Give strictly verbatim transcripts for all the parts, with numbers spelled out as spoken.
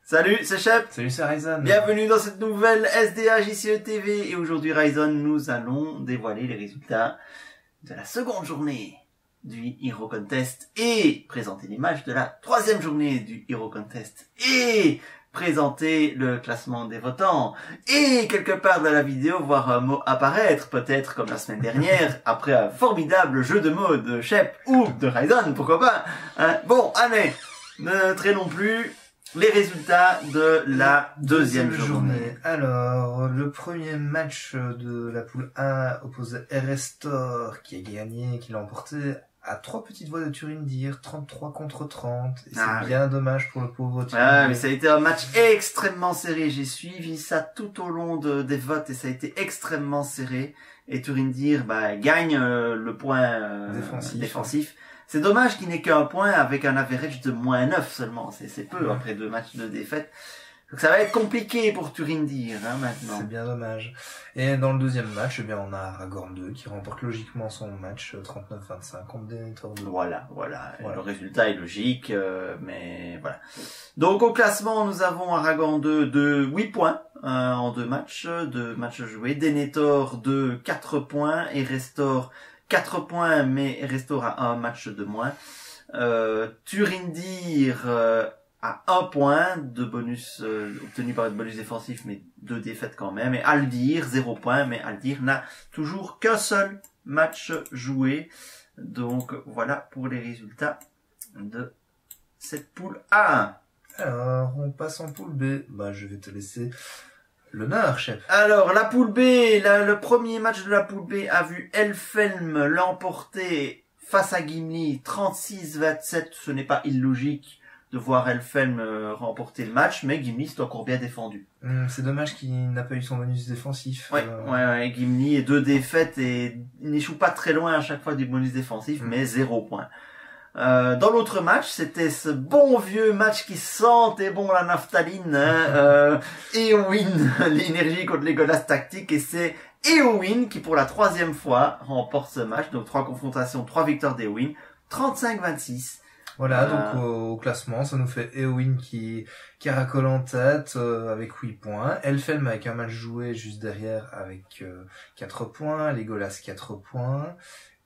Salut, c'est Shep. Salut, c'est Ryzen. Bienvenue dans cette nouvelle S D A J C E T V. Et aujourd'hui, Ryzen, nous allons dévoiler les résultats de la seconde journée du Hero Contest et présenter l'image de la troisième journée du Hero Contest et présenter le classement des votants et quelque part dans la vidéo voir un mot apparaître, peut-être comme la semaine dernière, après un formidable jeu de mots de Shep ou de Ryzen, pourquoi pas, hein. Bon, allez, ne traînons plus. Les résultats de la deuxième, deuxième journée. journée. Alors, le premier match de la poule A opposait Erestor, qui a gagné, qui l'a emporté à trois petites voix de Turindir, trente-trois contre trente. Et c'est ah, bien oui. dommage pour le pauvre Turindir. Ah, mais ça a été un match extrêmement serré. J'ai suivi ça tout au long de, des votes et ça a été extrêmement serré. Et Turindir, bah, gagne euh, le point euh, défensif. défensif. C'est dommage qu'il n'ait qu'un point avec un average de moins neuf seulement. C'est, c'est peu après deux matchs de défaite. Donc ça va être compliqué pour Turindir, hein, maintenant. C'est bien dommage. Et dans le deuxième match, eh bien, on a Aragorn deux qui remporte logiquement son match trente-neuf vingt-cinq contre Denethor deux. Voilà, voilà, voilà. Le résultat est logique, euh, mais voilà. Donc au classement, nous avons Aragorn deux de huit points euh, en deux matchs, deux matchs joués. Denethor deux, quatre points. Et Erestor quatre points, mais Erestor a un match de moins. Euh, Turindir euh, a un point de bonus euh, obtenu par le bonus défensif, mais deux défaites quand même. Et Aldir, zéro point, mais Aldir n'a toujours qu'un seul match joué. Donc voilà pour les résultats de cette poule A. Alors, on passe en poule B. Bah, je vais te laisser l'honneur, chef. Alors, la poule B, la, le premier match de la poule B a vu Elfhelm l'emporter face à Gimli trente-six vingt-sept. Ce n'est pas illogique de voir Elfhelm euh, remporter le match, mais Gimli s'est encore bien défendu. Hum, c'est dommage qu'il n'a pas eu son bonus défensif. Ouais, euh... ouais, ouais, Gimli est deux défaites et il n'échoue pas très loin à chaque fois du bonus défensif, hum. mais zéro point. Euh, dans l'autre match, c'était ce bon vieux match qui sentait bon la naphtaline, hein, euh, Éowyn, l'énergie contre les Legolas tactique, et c'est Éowyn qui pour la troisième fois remporte ce match, donc trois confrontations, trois victoires d'Éowyn, trente-cinq vingt-six. Voilà, euh... donc au, au classement, ça nous fait Éowyn qui caracole en tête euh, avec huit points, Elfhelm avec un match joué juste derrière avec euh, quatre points, Legolas quatre points,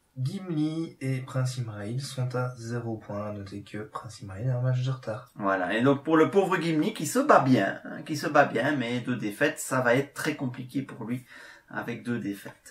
Gimli et Prince Imrahil sont à zéro point. Notez que Prince Imrahil a un match de retard. Voilà. Et donc, pour le pauvre Gimli, qui se bat bien, hein, qui se bat bien, mais deux défaites, ça va être très compliqué pour lui, avec deux défaites.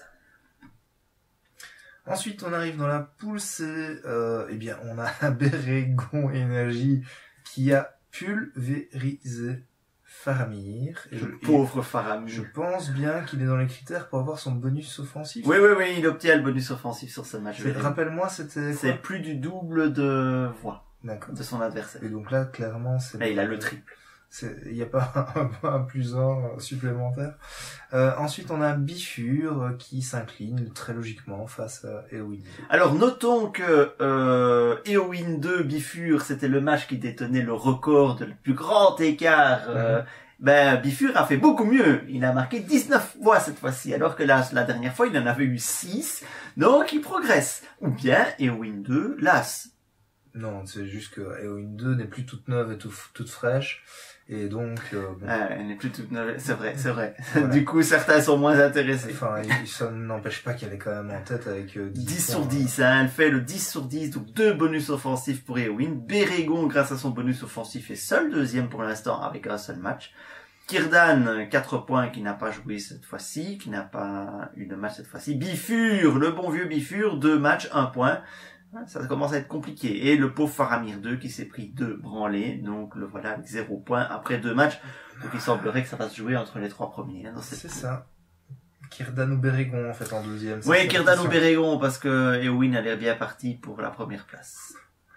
Ensuite, on arrive dans la poule C. Euh, eh bien, on a Bérégon Énergie qui a pulvérisé Faramir. Et le pauvre Faramir. Je pense bien qu'il est dans les critères pour avoir son bonus offensif. Oui, oui, oui, il obtient le bonus offensif sur ce match. Rappelle-moi, c'était quoi? C'est plus du double de voix de son adversaire. Et donc là, clairement, c'est... Et il a le triple. Il n'y a pas un, un plus un supplémentaire. Euh, ensuite, on a Bifur qui s'incline très logiquement face à Éowyn. Alors, notons que euh, Éowyn deux Bifur, c'était le match qui détenait le record de le plus grand écart. Euh, mm-hmm. Ben, Bifur a fait beaucoup mieux. Il a marqué dix-neuf voix cette fois-ci, alors que la, la dernière fois, il en avait eu six. Donc, il progresse. Ou bien, Éowyn deux lasse. Non, c'est juste que Éowyn deux n'est plus toute neuve et tout, toute fraîche. Et donc, euh, bon. ah, elle n'est plus toute neuve, c'est vrai, c'est vrai. Voilà. Du coup, certains sont moins intéressés. Enfin, ça n'empêche pas qu'elle est quand même en tête avec euh, dix, dix sur dix, hein. Elle fait le dix sur dix, donc deux bonus offensifs pour Éowyn. Bérégon, grâce à son bonus offensif, est seul deuxième pour l'instant avec un seul match. Kirdan, quatre points, qui n'a pas joué cette fois-ci, qui n'a pas eu de match cette fois-ci. Bifur, le bon vieux Bifur, deux matchs, un point. Ça commence à être compliqué. Et le pauvre Faramir deux qui s'est pris deux branlés. Donc le voilà avec zéro point après deux matchs. Donc il semblerait que ça va se jouer entre les trois premiers. Hein, c'est ça. Kirdan ou Bérégon en fait en deuxième. Oui, Kirdan ou Bérégon parce que Éowyn a l'air bien parti pour la première place.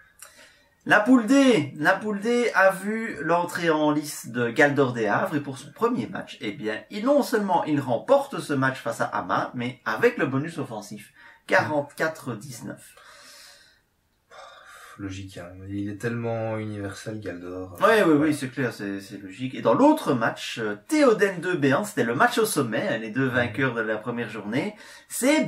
La poule D. La poule D a vu l'entrée en lice de Galdor des Havres et pour son premier match, eh bien, il, non seulement il remporte ce match face à Hama, mais avec le bonus offensif. quarante-quatre dix-neuf. logique, hein. Il est tellement universel, Galdor. Oui, oui, oui, c'est clair, c'est, c'est logique. Et dans l'autre match, euh, Théoden deux Béarn, c'était le match au sommet, hein, les deux vainqueurs de la première journée. C'est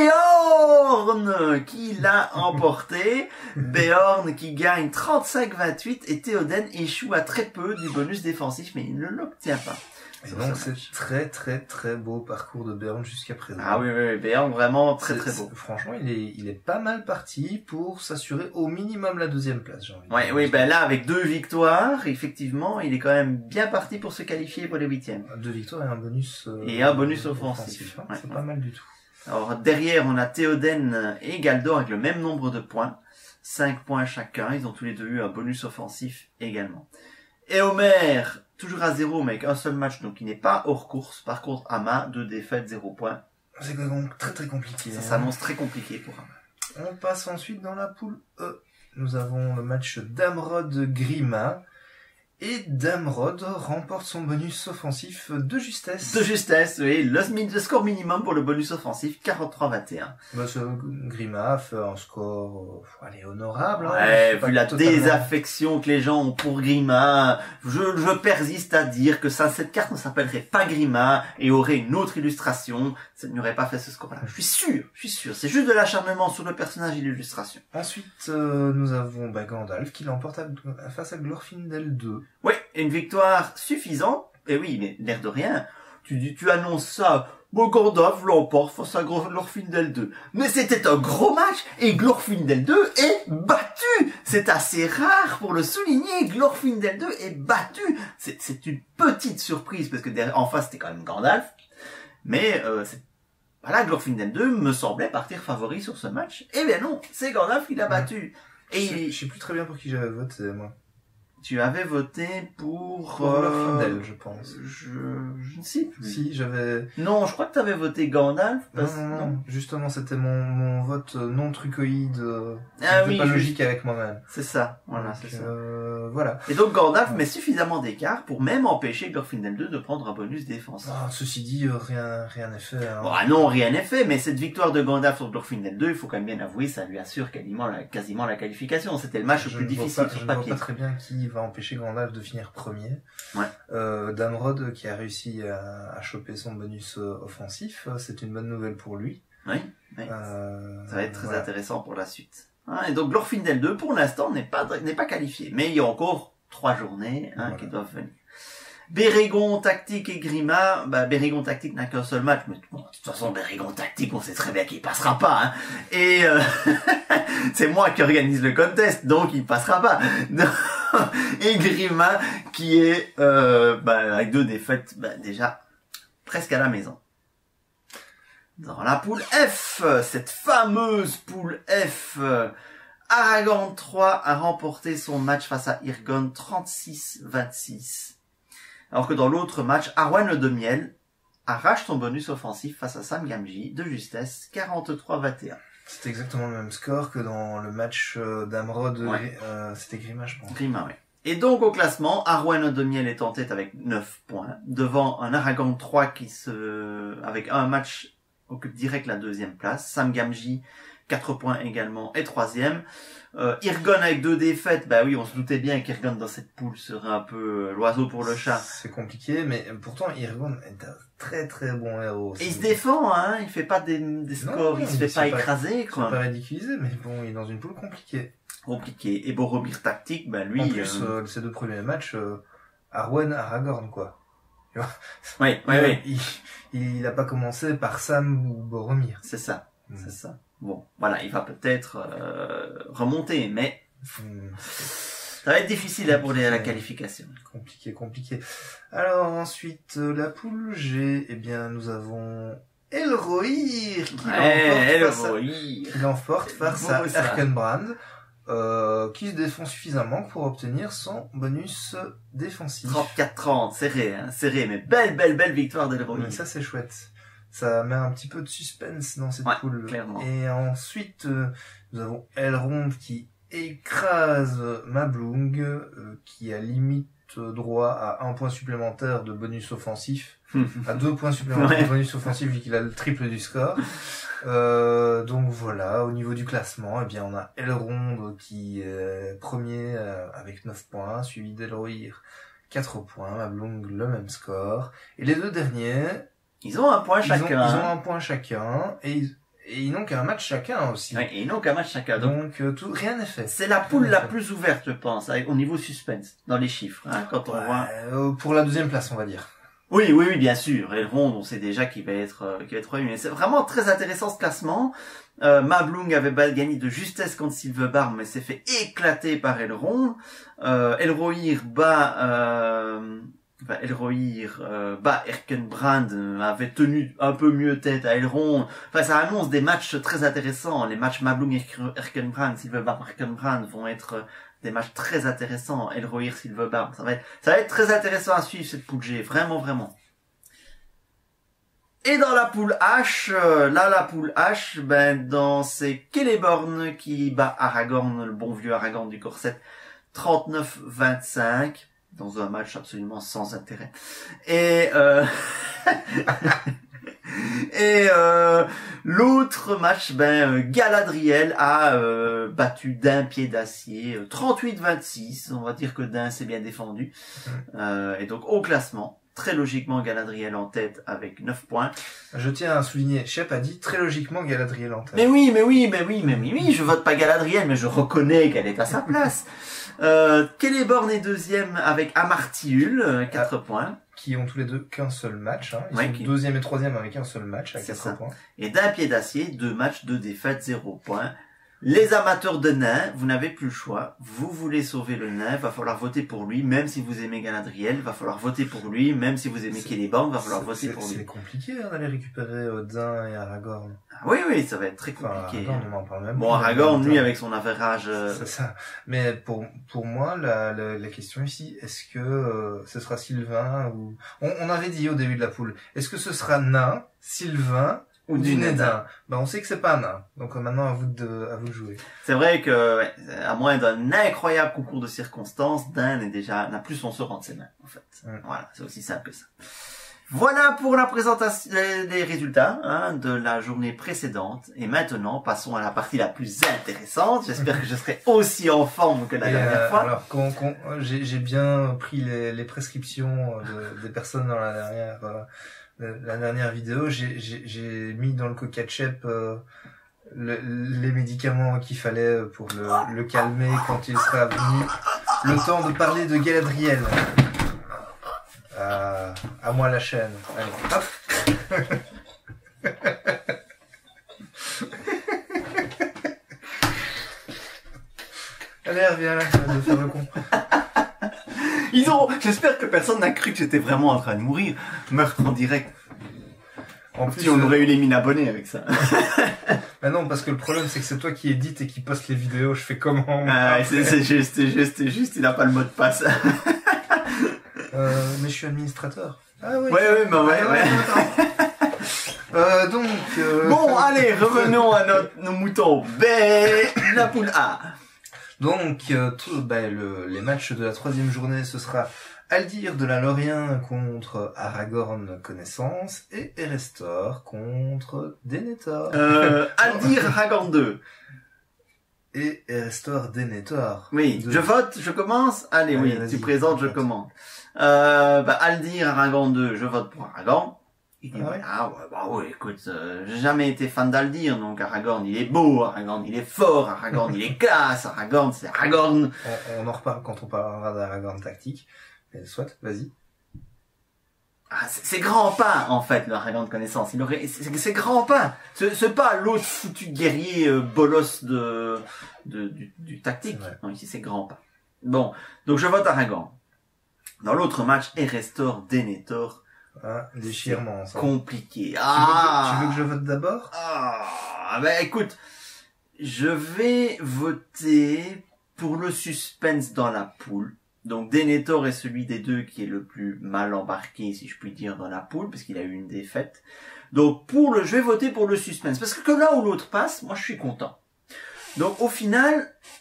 Béorn qui l'a emporté. Béorn qui gagne trente-cinq vingt-huit et Théoden échoue à très peu du bonus défensif, mais il ne l'obtient pas. Et donc c'est très très très beau parcours de Béorn jusqu'à présent. Ah oui, oui, Béorn vraiment très très beau. Franchement, il est, il est pas mal parti pour s'assurer au minimum la deuxième place, j'ai envie de ouais, dire. Oui, ben là, avec deux victoires, effectivement, il est quand même bien parti pour se qualifier pour les huitièmes. Deux victoires et un bonus euh, Et un bonus offensif. offensif hein. Ouais, c'est ouais. pas mal du tout. Alors derrière, on a Théoden et Galdor avec le même nombre de points. cinq points chacun. Ils ont tous les deux eu un bonus offensif également. Et Homer, toujours à zéro, mais avec un seul match, donc il n'est pas hors course. Par contre, Ama, deux défaites, zéro points. C'est donc très très compliqué. Ça hein. s'annonce très compliqué pour Ama. On passe ensuite dans la poule E. Nous avons le match Damrod-Grima. Et Damrod remporte son bonus offensif de justesse. De justesse, oui. Le, le score minimum pour le bonus offensif, quarante-trois vingt et un. Bah, ce Grima fait un score, euh, allez, honorable. Ouais, hein, vu la totalement... désaffection que les gens ont pour Grima, je, je persiste à dire que ça, cette carte ne s'appellerait pas Grima et aurait une autre illustration. Ça n'y aurait pas fait ce score-là. Je suis sûr, je suis sûr. C'est juste de l'acharnement sur le personnage et l'illustration. Ensuite, euh, nous avons bah, Gandalf qui l'emporte à- face à Glorfindel deux. Oui, une victoire suffisante. Et oui, mais l'air de rien. Tu, dis- tu annonces ça. Bon, Gandalf l'emporte face à Glorfindel deux. Mais c'était un gros match et Glorfindel deux est battu. C'est assez rare pour le souligner. Glorfindel deux est battu. C'est, c'est une petite surprise parce que derrière, en face c'était quand même Gandalf. Mais euh, c'est, voilà, Glorfindel deux me semblait partir favori sur ce match. Eh bien non, c'est Gandalf qui l'a battu. Et Je sais, il- je sais plus très bien pour qui j'avais voté, moi. tu avais voté pour... Pour euh, Glorfindel, je pense. Je, je ne sais plus. Si, j'avais... Non, je crois que tu avais voté Gandalf. Non, Parce... non, non, justement, c'était mon, mon vote euh, non trucoïde, euh, Ah c'était oui, pas juste. logique avec moi-même. C'est ça, voilà, Donc, c'est ça. euh, voilà. Et donc Gandalf Ouais. met suffisamment d'écart pour même empêcher Glorfindel deux de prendre un bonus défensif. Ah, ceci dit, euh, rien rien n'est fait. Hein. Bon, ah non, rien n'est fait, mais cette victoire de Gandalf sur Glorfindel deux, il faut quand même bien avouer, ça lui assure quasiment la, quasiment la qualification. C'était le match le Je plus ne vois difficile pas- sur Je ne vois papier. pas très bien qui va empêcher Gandalf de finir premier. Ouais. Euh, Damrod qui a réussi à, à choper son bonus euh, offensif, euh, c'est une bonne nouvelle pour lui. Oui, oui. Euh, Ça va être très voilà. intéressant pour la suite. Hein, et donc Glorfindel deux, pour l'instant, n'est pas, n'est pas qualifié. Mais il y a encore trois journées hein, Voilà. qui doivent venir. Bérégon, Tactique et Grima. Bah, Bérégon, Tactique n'a qu'un seul match. Mais bon, de toute façon, Bérégon, Tactique, on sait très bien qu'il passera pas. Hein. Et euh, c'est moi qui organise le contest, donc il passera pas. Et Grima, qui est euh, bah, avec deux défaites, bah, déjà presque à la maison. Dans la poule F, cette fameuse poule F, Aragorn trois a remporté son match face à Irgon trente-six vingt-six. Alors que dans l'autre match, Arwen le Demiel arrache son bonus offensif face à Sam Gamgee de justesse quarante-trois vingt et un. C'est exactement le même score que dans le match euh, d'Amrod. Ouais. Euh, C'était Grima, je pense. Grima, oui. Et donc au classement, Arwen le Demiel est en tête avec neuf points, devant un Aragorn trois qui se, avec un match occupe direct la deuxième place. Sam Gamgee, quatre points également, est troisième. Euh, Irgon avec deux défaites, bah oui, on se doutait bien qu'Irgon dans cette poule serait un peu euh, l'oiseau pour le chat. C'est compliqué, mais pourtant Irgon est un très très bon héros. Et il se défend, hein, il fait pas des, des scores, Non, il se il fait se pas fait pas- écraser, C'est quoi. pas ridiculisé, mais bon, il est dans une poule compliquée. Compliqué. Et Boromir Tactique, bah lui... en plus, euh, euh, ces deux premiers matchs, euh, Arwen, Aragorn, quoi. Oui, oui, il, oui, il, il a pas commencé par Sam ou Boromir. c'est ça, Mm. c'est ça. Bon, voilà, il va peut-être euh, remonter, mais Hmm, ça va être difficile hein, pour les, la qualification. compliqué, compliqué. Alors ensuite, euh, la poule G, eh bien, nous avons Elrohir qui Ouais, l'emporte face à- Elrohir. qui l'emporte face Beau, à ça. Erkenbrand, euh, qui se défend suffisamment pour obtenir son bonus défensif. trente-quatre trente, serré, hein, serré, mais belle, belle, belle victoire d'Elrohir. Mais ça c'est chouette. Ça met un petit peu de suspense dans cette Ouais, poule. clairement. Et ensuite, euh, nous avons Elrond qui écrase Mablung, euh, qui a limite droit à un point supplémentaire de bonus offensif, à deux points supplémentaires Ouais. de bonus offensif vu qu'il a le triple du score. Euh, donc voilà, au niveau du classement, eh bien on a Elrond qui est premier euh, avec neuf points, suivi d'Elrohir quatre points, Mablung le même score. Et les deux derniers, Ils ont un point ils ont, chacun. ils ont un point chacun et ils, et ils n'ont qu'un match chacun aussi. Ouais, et ils n'ont qu'un match chacun. Donc, Donc euh, tout, rien n'est fait. c'est la poule la plus ouverte, je pense, avec, au niveau suspense, dans les chiffres, hein, quand on Ouais, voit. euh, pour la deuxième place, on va dire. Oui, oui, oui, bien sûr. Elrond, on sait déjà qu'il va être, euh, qu'il va être premier. Mais c'est vraiment très intéressant ce classement. Euh, Mablung avait ba- gagné de justesse contre Silverbarm, mais s'est fait éclater par Elrond. Euh, Elrohir bat, euh, bah, Elrohir, euh, bat Erkenbrand, euh, avait tenu un peu mieux tête à Elrond. Enfin, ça annonce des matchs très intéressants. Les matchs Mablung, Erkenbrand, Silverbarm, Erkenbrand vont être euh, des matchs très intéressants. Elrohir, Silverbarm, ça va être, ça va être très intéressant à suivre cette poule G, vraiment, vraiment. Et dans la poule H, euh, là, la poule H, ben, dans, c'est Celeborn qui bat Aragorn, le bon vieux Aragorn du Corset, trente-neuf vingt-cinq, dans un match absolument sans intérêt. Et, euh, et, euh, l'autre match, ben, euh, Galadriel a, euh, battu d'un pied d'acier, euh, trente-huit vingt-six, on va dire que d'un s'est bien défendu. Euh, et donc, au classement, très logiquement, Galadriel en tête avec neuf points. Je tiens à souligner, Shep a dit très logiquement Galadriel en tête. Mais oui, mais oui, mais oui, mais oui, oui, je vote pas Galadriel, mais je reconnais qu'elle est à sa place. Euh, Celeborn est deuxième avec Amartiul, euh, quatre points. Qui ont tous les deux qu'un seul match. Hein. Ils Ouais, sont qui- deuxième et troisième avec un seul match à C'est quatre ça. points. Et d'un pied d'acier, deux matchs, deux défaites, zéro point. Les amateurs de nains, vous n'avez plus le choix. Vous voulez sauver le nain, va falloir voter pour lui, même si vous aimez Galadriel, va falloir voter pour lui, même si vous aimez C'est- Celeborn, va falloir C'est- voter c'est- pour C'est lui. compliqué hein, d'aller récupérer Odin et Aragorn. Ah oui, oui, ça va être très Enfin, compliqué. Aragorn, on en parle même Bon, plus. Aragorn, lui, Odin. avec son average... euh, C'est ça. Mais pour pour moi, la, la, la question ici, est-ce que euh, ce sera Sylvain ou on, on avait dit au début de la poule, est-ce que ce sera nain, Sylvain Ou ou du du nain. Nédin? Ben on sait que c'est pas un nain. Donc euh, maintenant à vous de à vous de jouer. C'est vrai que, ouais, à moins d'un incroyable concours de circonstances, Dan est déjà, n'a plus son sort entre ses mains, en fait. Mm. Voilà, c'est aussi simple que ça. Voilà pour la présentation des résultats hein, de la journée précédente. Et maintenant, passons à la partie la plus intéressante. J'espère que je serai aussi en forme que la Et, dernière euh, fois. alors qu'on, qu'on- j'ai, j'ai bien pris les, les prescriptions de- des personnes dans la dernière euh, la dernière vidéo. J'ai, j'ai, j'ai mis dans le coca-chep euh, le- les médicaments qu'il fallait pour le, le calmer quand il sera venu. Le temps de parler de Galadriel. Euh, à moi la chaîne. Allez, hop. Allez, reviens là, de faire le con. Ils ont, j'espère que personne n'a cru que j'étais vraiment en train de mourir. Meurtre en direct. En Si on euh, aurait eu les mille abonnés avec ça. bah non, parce que le problème c'est que c'est toi qui édites et qui poste les vidéos. Je fais comment moi, Ah, après c'est, c'est juste, c'est juste, c'est juste, il a pas le mot de passe. euh, Mais je suis administrateur. Ah ouais. Ouais, ouais, bah ouais, Ah, ouais. attends. euh, donc. Euh... Bon, allez, revenons à notre, nos moutons. Ben, la poule A. Donc, euh, tout, bah, le, les matchs de la troisième journée, ce sera Aldir de la Lorien contre Aragorn Connaissance et Erestor contre Denethor. Euh, Aldir Aragorn deux. Et Erestor Denethor. Oui, De- je vote, je commence. Allez, Allez, oui, vas-y, tu présentes, je vote. commande. Euh, bah, Aldir Aragorn deux, je vote pour Aragorn. Il dit, Ah ouais. ah ouais, bah oui, écoute, euh, j'ai jamais été fan d'Aldir, donc Aragorn, il est beau, Aragorn, il est fort, Aragorn, il est classe, Aragorn, c'est Aragorn. On, on en reparle quand on parlera d'Aragorn tactique. Mais soit, vas-y. Ah, c'est c'est grand pas, en fait, le Aragorn de connaissance. Il aurait, c'est, c'est grand pas. C'est, c'est pas l'autre foutu guerrier euh, bolos de, de, du, du tactique. C'est vrai. Non, ici, c'est grand pas. Bon. Donc, je vote Aragorn. Dans l'autre match, Erestor, Denethor. Hein, déchirement, ça. Compliqué. Tu veux que- Ah! Tu veux que je vote d'abord? Ah, ben, écoute. Je vais voter pour le suspense dans la poule. Donc Denethor est celui des deux qui est le plus mal embarqué, si je puis dire, dans la poule, parce qu'il a eu une défaite. Donc pour le, je vais voter pour le suspense, parce que là où l'autre passe, moi je suis content. Donc au final,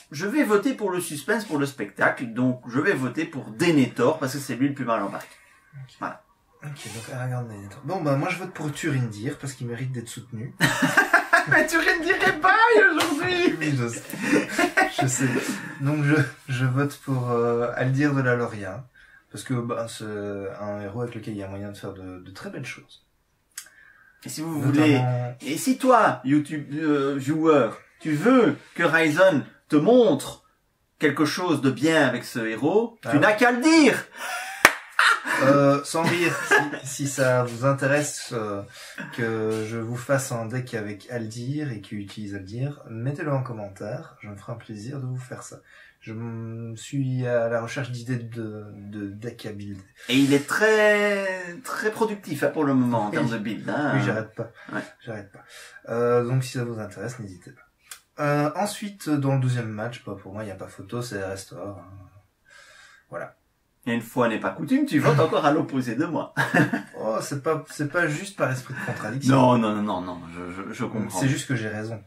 je vais voter pour le suspense, pour le spectacle, donc je vais voter pour Denethor, parce que c'est lui le plus mal embarqué. Okay. Voilà. Ok, donc Aragorn Denethor. Bon, bah moi je vote pour Turindir, parce qu'il mérite d'être soutenu. Mais Turindir est bail aujourd'hui. Oui, je sais. Je sais. Donc je, je vote pour euh, Aldir de la Loria, parce que bah, c'est un héros avec lequel il y a moyen de faire de, de très belles choses. Et si vous Notamment... voulez, et si toi, YouTube euh, joueur, tu veux que Ryzen te montre quelque chose de bien avec ce héros, ah tu ouais. n'as qu'à le dire. Euh, sans rire, si, si ça vous intéresse euh, que je vous fasse un deck avec Aldir et qui utilise Aldir, mettez-le en commentaire, je me ferai un plaisir de vous faire ça. Je suis à la recherche d'idées de, de deck à build. Et il est très très productif hein, pour le moment en oui. termes de build. Hein. Oui, j'arrête pas. Ouais. J'arrête pas. Euh, donc si ça vous intéresse, n'hésitez pas. Euh, ensuite, dans le deuxième match, bah, pour moi, il n'y a pas photo, c'est Restore. Hein. Voilà. Et une fois n'est pas coutume, tu votes encore à l'opposé de moi. Oh, c'est pas, c'est pas juste par esprit de contradiction. Non, non, non, non, non, je, je, je comprends. C'est juste que j'ai raison.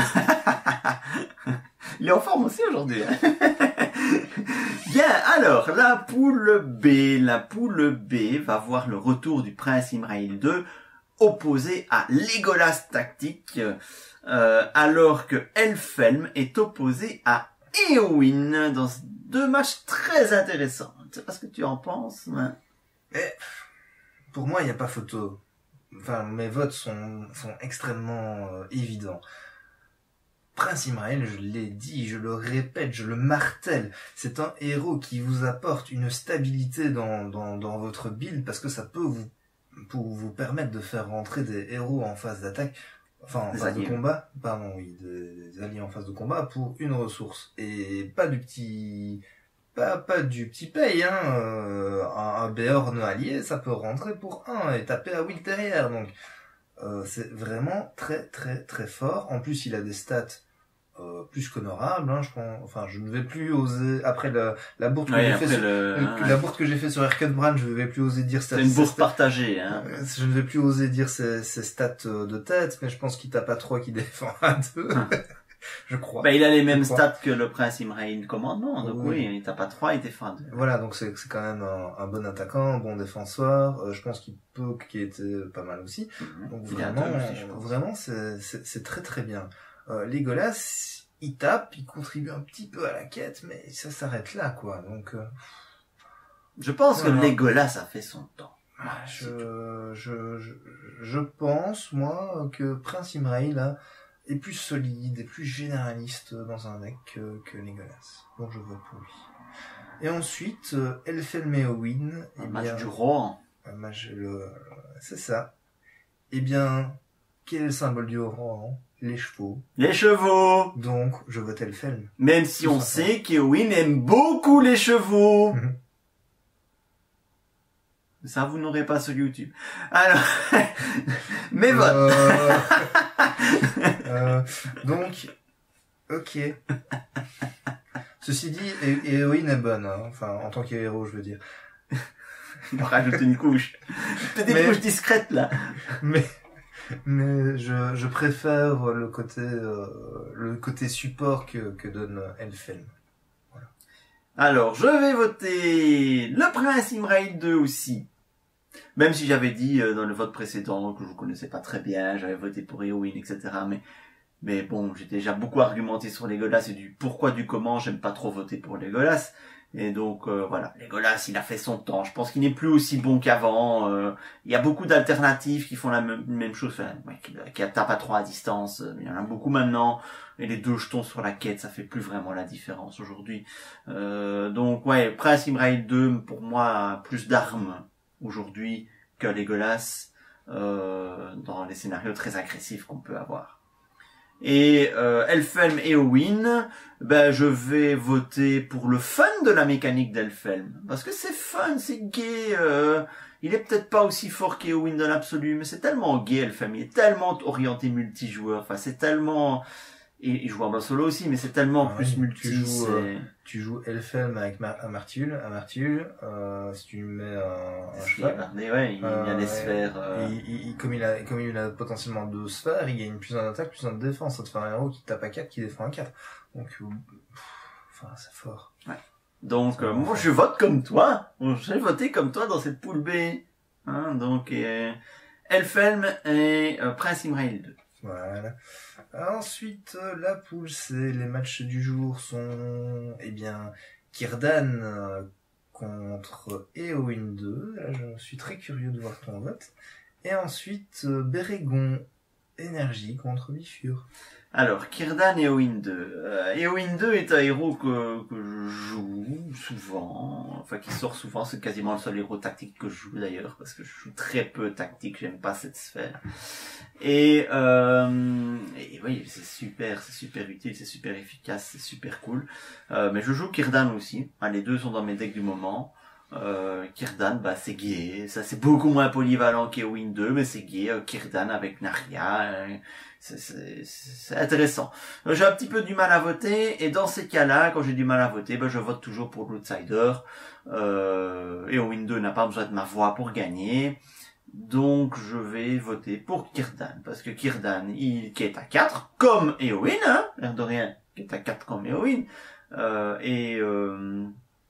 Il est en forme aussi aujourd'hui. Bien, alors, la poule B. La poule B va voir le retour du prince Imraïl deux opposé à Legolas Tactique, euh, alors que Elfhelm est opposé à Éowyn dans deux matchs très intéressants. Je sais pas ce que tu en penses. Mais... Mais pour moi, il n'y a pas photo. Enfin, mes votes sont, sont extrêmement euh, évidents. Prince Imraïl, je l'ai dit, je le répète, je le martèle, c'est un héros qui vous apporte une stabilité dans, dans, dans votre build parce que ça peut vous, pour vous permettre de faire rentrer des héros en phase d'attaque, enfin en des phase alliés. de combat, pardon, oui, des, des alliés en phase de combat pour une ressource et pas du petit, pas, pas du petit paye, hein, euh, un, un Béorn allié, ça peut rentrer pour un et taper à huit derrière, donc euh, c'est vraiment très très très fort. En plus, il a des stats Euh, plus qu'honorable, hein, je pense. Enfin, je ne vais plus oser après la la bourde que ouais, j'ai fait sur, le... euh, la bourde que j'ai fait sur Erkenbrand, je ne vais plus oser dire c'est une bourde partagée, hein. Je ne vais plus oser dire ses, ses stats de tête, mais je pense qu'il tape à trois qui défend à deux. Hum. Je crois. Bah, il a les mêmes stats que le prince Imraïl commandement, donc oui, oui il tape à trois, il défend à deux. Voilà, donc c'est c'est quand même un, un bon attaquant, un bon défenseur. Euh, je pense qu'il peut, qu'il était pas mal aussi. Mmh. Donc il vraiment, aussi, vraiment, c'est c'est c'est très très bien. Euh, Legolas, il tape, il contribue un petit peu à la quête, mais ça s'arrête là, quoi. Donc, euh... je pense voilà. que Legolas a fait son temps. Ah, je, je, je, je pense, moi, que Prince Imraïl là, est plus solide et plus généraliste dans un deck que, que Legolas. Donc je vote pour lui. Et ensuite, euh, Elfhelm et Éowyn. Un match bien, du Rohan. Un match, le, c'est ça. Eh bien, quel est le symbole du Rohan? Les chevaux. Les chevaux. Donc, je vote Elfhelm. Même si on sait qu'Éowyn aime beaucoup les chevaux. Mm-hmm. Ça, vous n'aurez pas sur YouTube. Alors, mais vote. Euh... euh, donc, ok. Ceci dit, Éowyn est bonne, hein. Enfin, en tant qu'héros, je veux dire. On va rajouter une couche. Peut-être une couche discrète, là. Mais... Mais je, je préfère le côté, euh, le côté support que, que donne Elfhelm. Voilà. Alors, je vais voter le prince Imraïl deux aussi. Même si j'avais dit euh, dans le vote précédent que je vous connaissais pas très bien, j'avais voté pour Éowyn, et cetera. Mais, mais bon, j'ai déjà beaucoup argumenté sur Legolas et du pourquoi du comment, j'aime pas trop voter pour Legolas. Et donc euh, voilà, Legolas, il a fait son temps. Je pense qu'il n'est plus aussi bon qu'avant. Euh, il y a beaucoup d'alternatives qui font la même, même chose, enfin, ouais, qui, qui tapent à trois à distance. Il y en a beaucoup maintenant. Et les deux jetons sur la quête, ça fait plus vraiment la différence aujourd'hui. Euh, donc ouais, Prince Imraïl deux, pour moi, a plus d'armes aujourd'hui que Legolas euh, dans les scénarios très agressifs qu'on peut avoir. Et euh, Elfhelm et Éowyn, ben je vais voter pour le fun de la mécanique d'Elfhelm, parce que c'est fun, c'est gay. Euh, il est peut-être pas aussi fort qu'Éowyn dans l'absolu, mais c'est tellement gay Elfhelm, il est tellement orienté multijoueur. Enfin, c'est tellement, et il joue en solo aussi, mais c'est tellement ah, plus multi. Tu joues, euh, tu joues Elfhelm avec Mar Amartul, Amartul. Euh, si tu mets un, un cheval, gardé, ouais, il y a euh, des sphères. Euh... Il, il, comme il a, comme il a potentiellement deux sphères, il gagne plus en attaque, plus en défense. Ça te fait un héros qui tape à quatre, qui défend à quatre. Donc, Enfin, c'est fort. Ouais. Donc, euh, moi, je vote comme toi. J'ai voté comme toi dans cette poule B. Hein, donc, euh, Elfhelm et euh, Prince Imrail deux. Voilà. Ensuite, euh, la poule C, les matchs du jour sont, eh bien, Círdan euh, contre Éowyn deux. Là, je suis très curieux de voir ton vote. Et ensuite, euh, Bérégon Énergie contre Bifur. Alors, Círdan et Éowyn deux. Euh, Éowyn deux est un héros que, que je joue souvent, enfin qui sort souvent, c'est quasiment le seul héros tactique que je joue d'ailleurs, parce que je joue très peu tactique, j'aime pas cette sphère. Et, euh, et oui, c'est super, c'est super utile, c'est super efficace, c'est super cool. Euh, mais je joue Círdan aussi, hein, les deux sont dans mes decks du moment. Euh, Círdan, bah c'est gay, ça c'est beaucoup moins polyvalent qu'Éowyn deux, mais c'est gay, euh, Círdan avec Narya, euh, c'est, c'est, c'est intéressant. Euh, j'ai un petit peu du mal à voter, et dans ces cas-là, quand j'ai du mal à voter, bah, je vote toujours pour l'outsider. Euh, Éowyn deux n'a pas besoin de ma voix pour gagner, donc je vais voter pour Círdan, parce que Círdan, il qui est à quatre, comme Éowyn, hein, l'air de rien, qui est à quatre comme Éowyn, euh, et... Euh,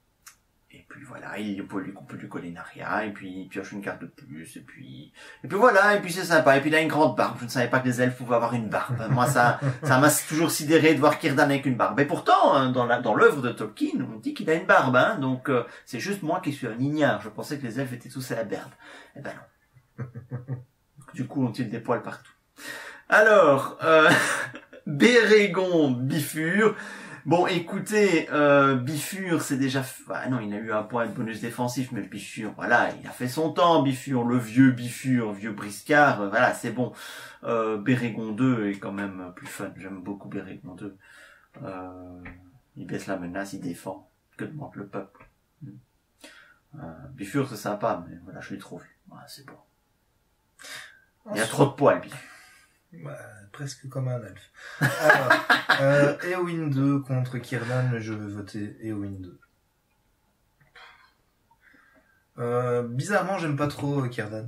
Et puis voilà, il peut lui, on peut lui coller Narya, et puis il pioche une carte de plus, et puis, et puis voilà, et puis c'est sympa, et puis il a une grande barbe. Je ne savais pas que les elfes pouvaient avoir une barbe. Moi, ça, ça m'a toujours sidéré de voir Círdan avec une barbe. Et pourtant, dans la, dans l'œuvre de Tolkien, on dit qu'il a une barbe, hein, donc, euh, c'est juste moi qui suis un ignare. Je pensais que les elfes étaient tous à la barbe. Eh ben non. Du coup, ont-ils des poils partout. Alors, euh, Bérégon Bifur. Bon, écoutez, euh, Bifur, c'est déjà... Ah non, il a eu un point de bonus défensif, mais Bifur, voilà, il a fait son temps, Bifur, le vieux Bifur, vieux briscard, euh, voilà, c'est bon. Euh, Bérégon deux est quand même plus fun, j'aime beaucoup Bérégon deux. Euh, il baisse la menace, il défend, que demande le peuple. Euh, Bifur, c'est sympa, mais voilà, je l'ai trop vu, voilà, c'est bon. Il y a trop de poils, Bifur. Bah, presque comme un elfe. Alors, euh, Éowyn deux contre Círdan, je vais voter Éowyn deux. Euh, bizarrement, j'aime pas trop Círdan.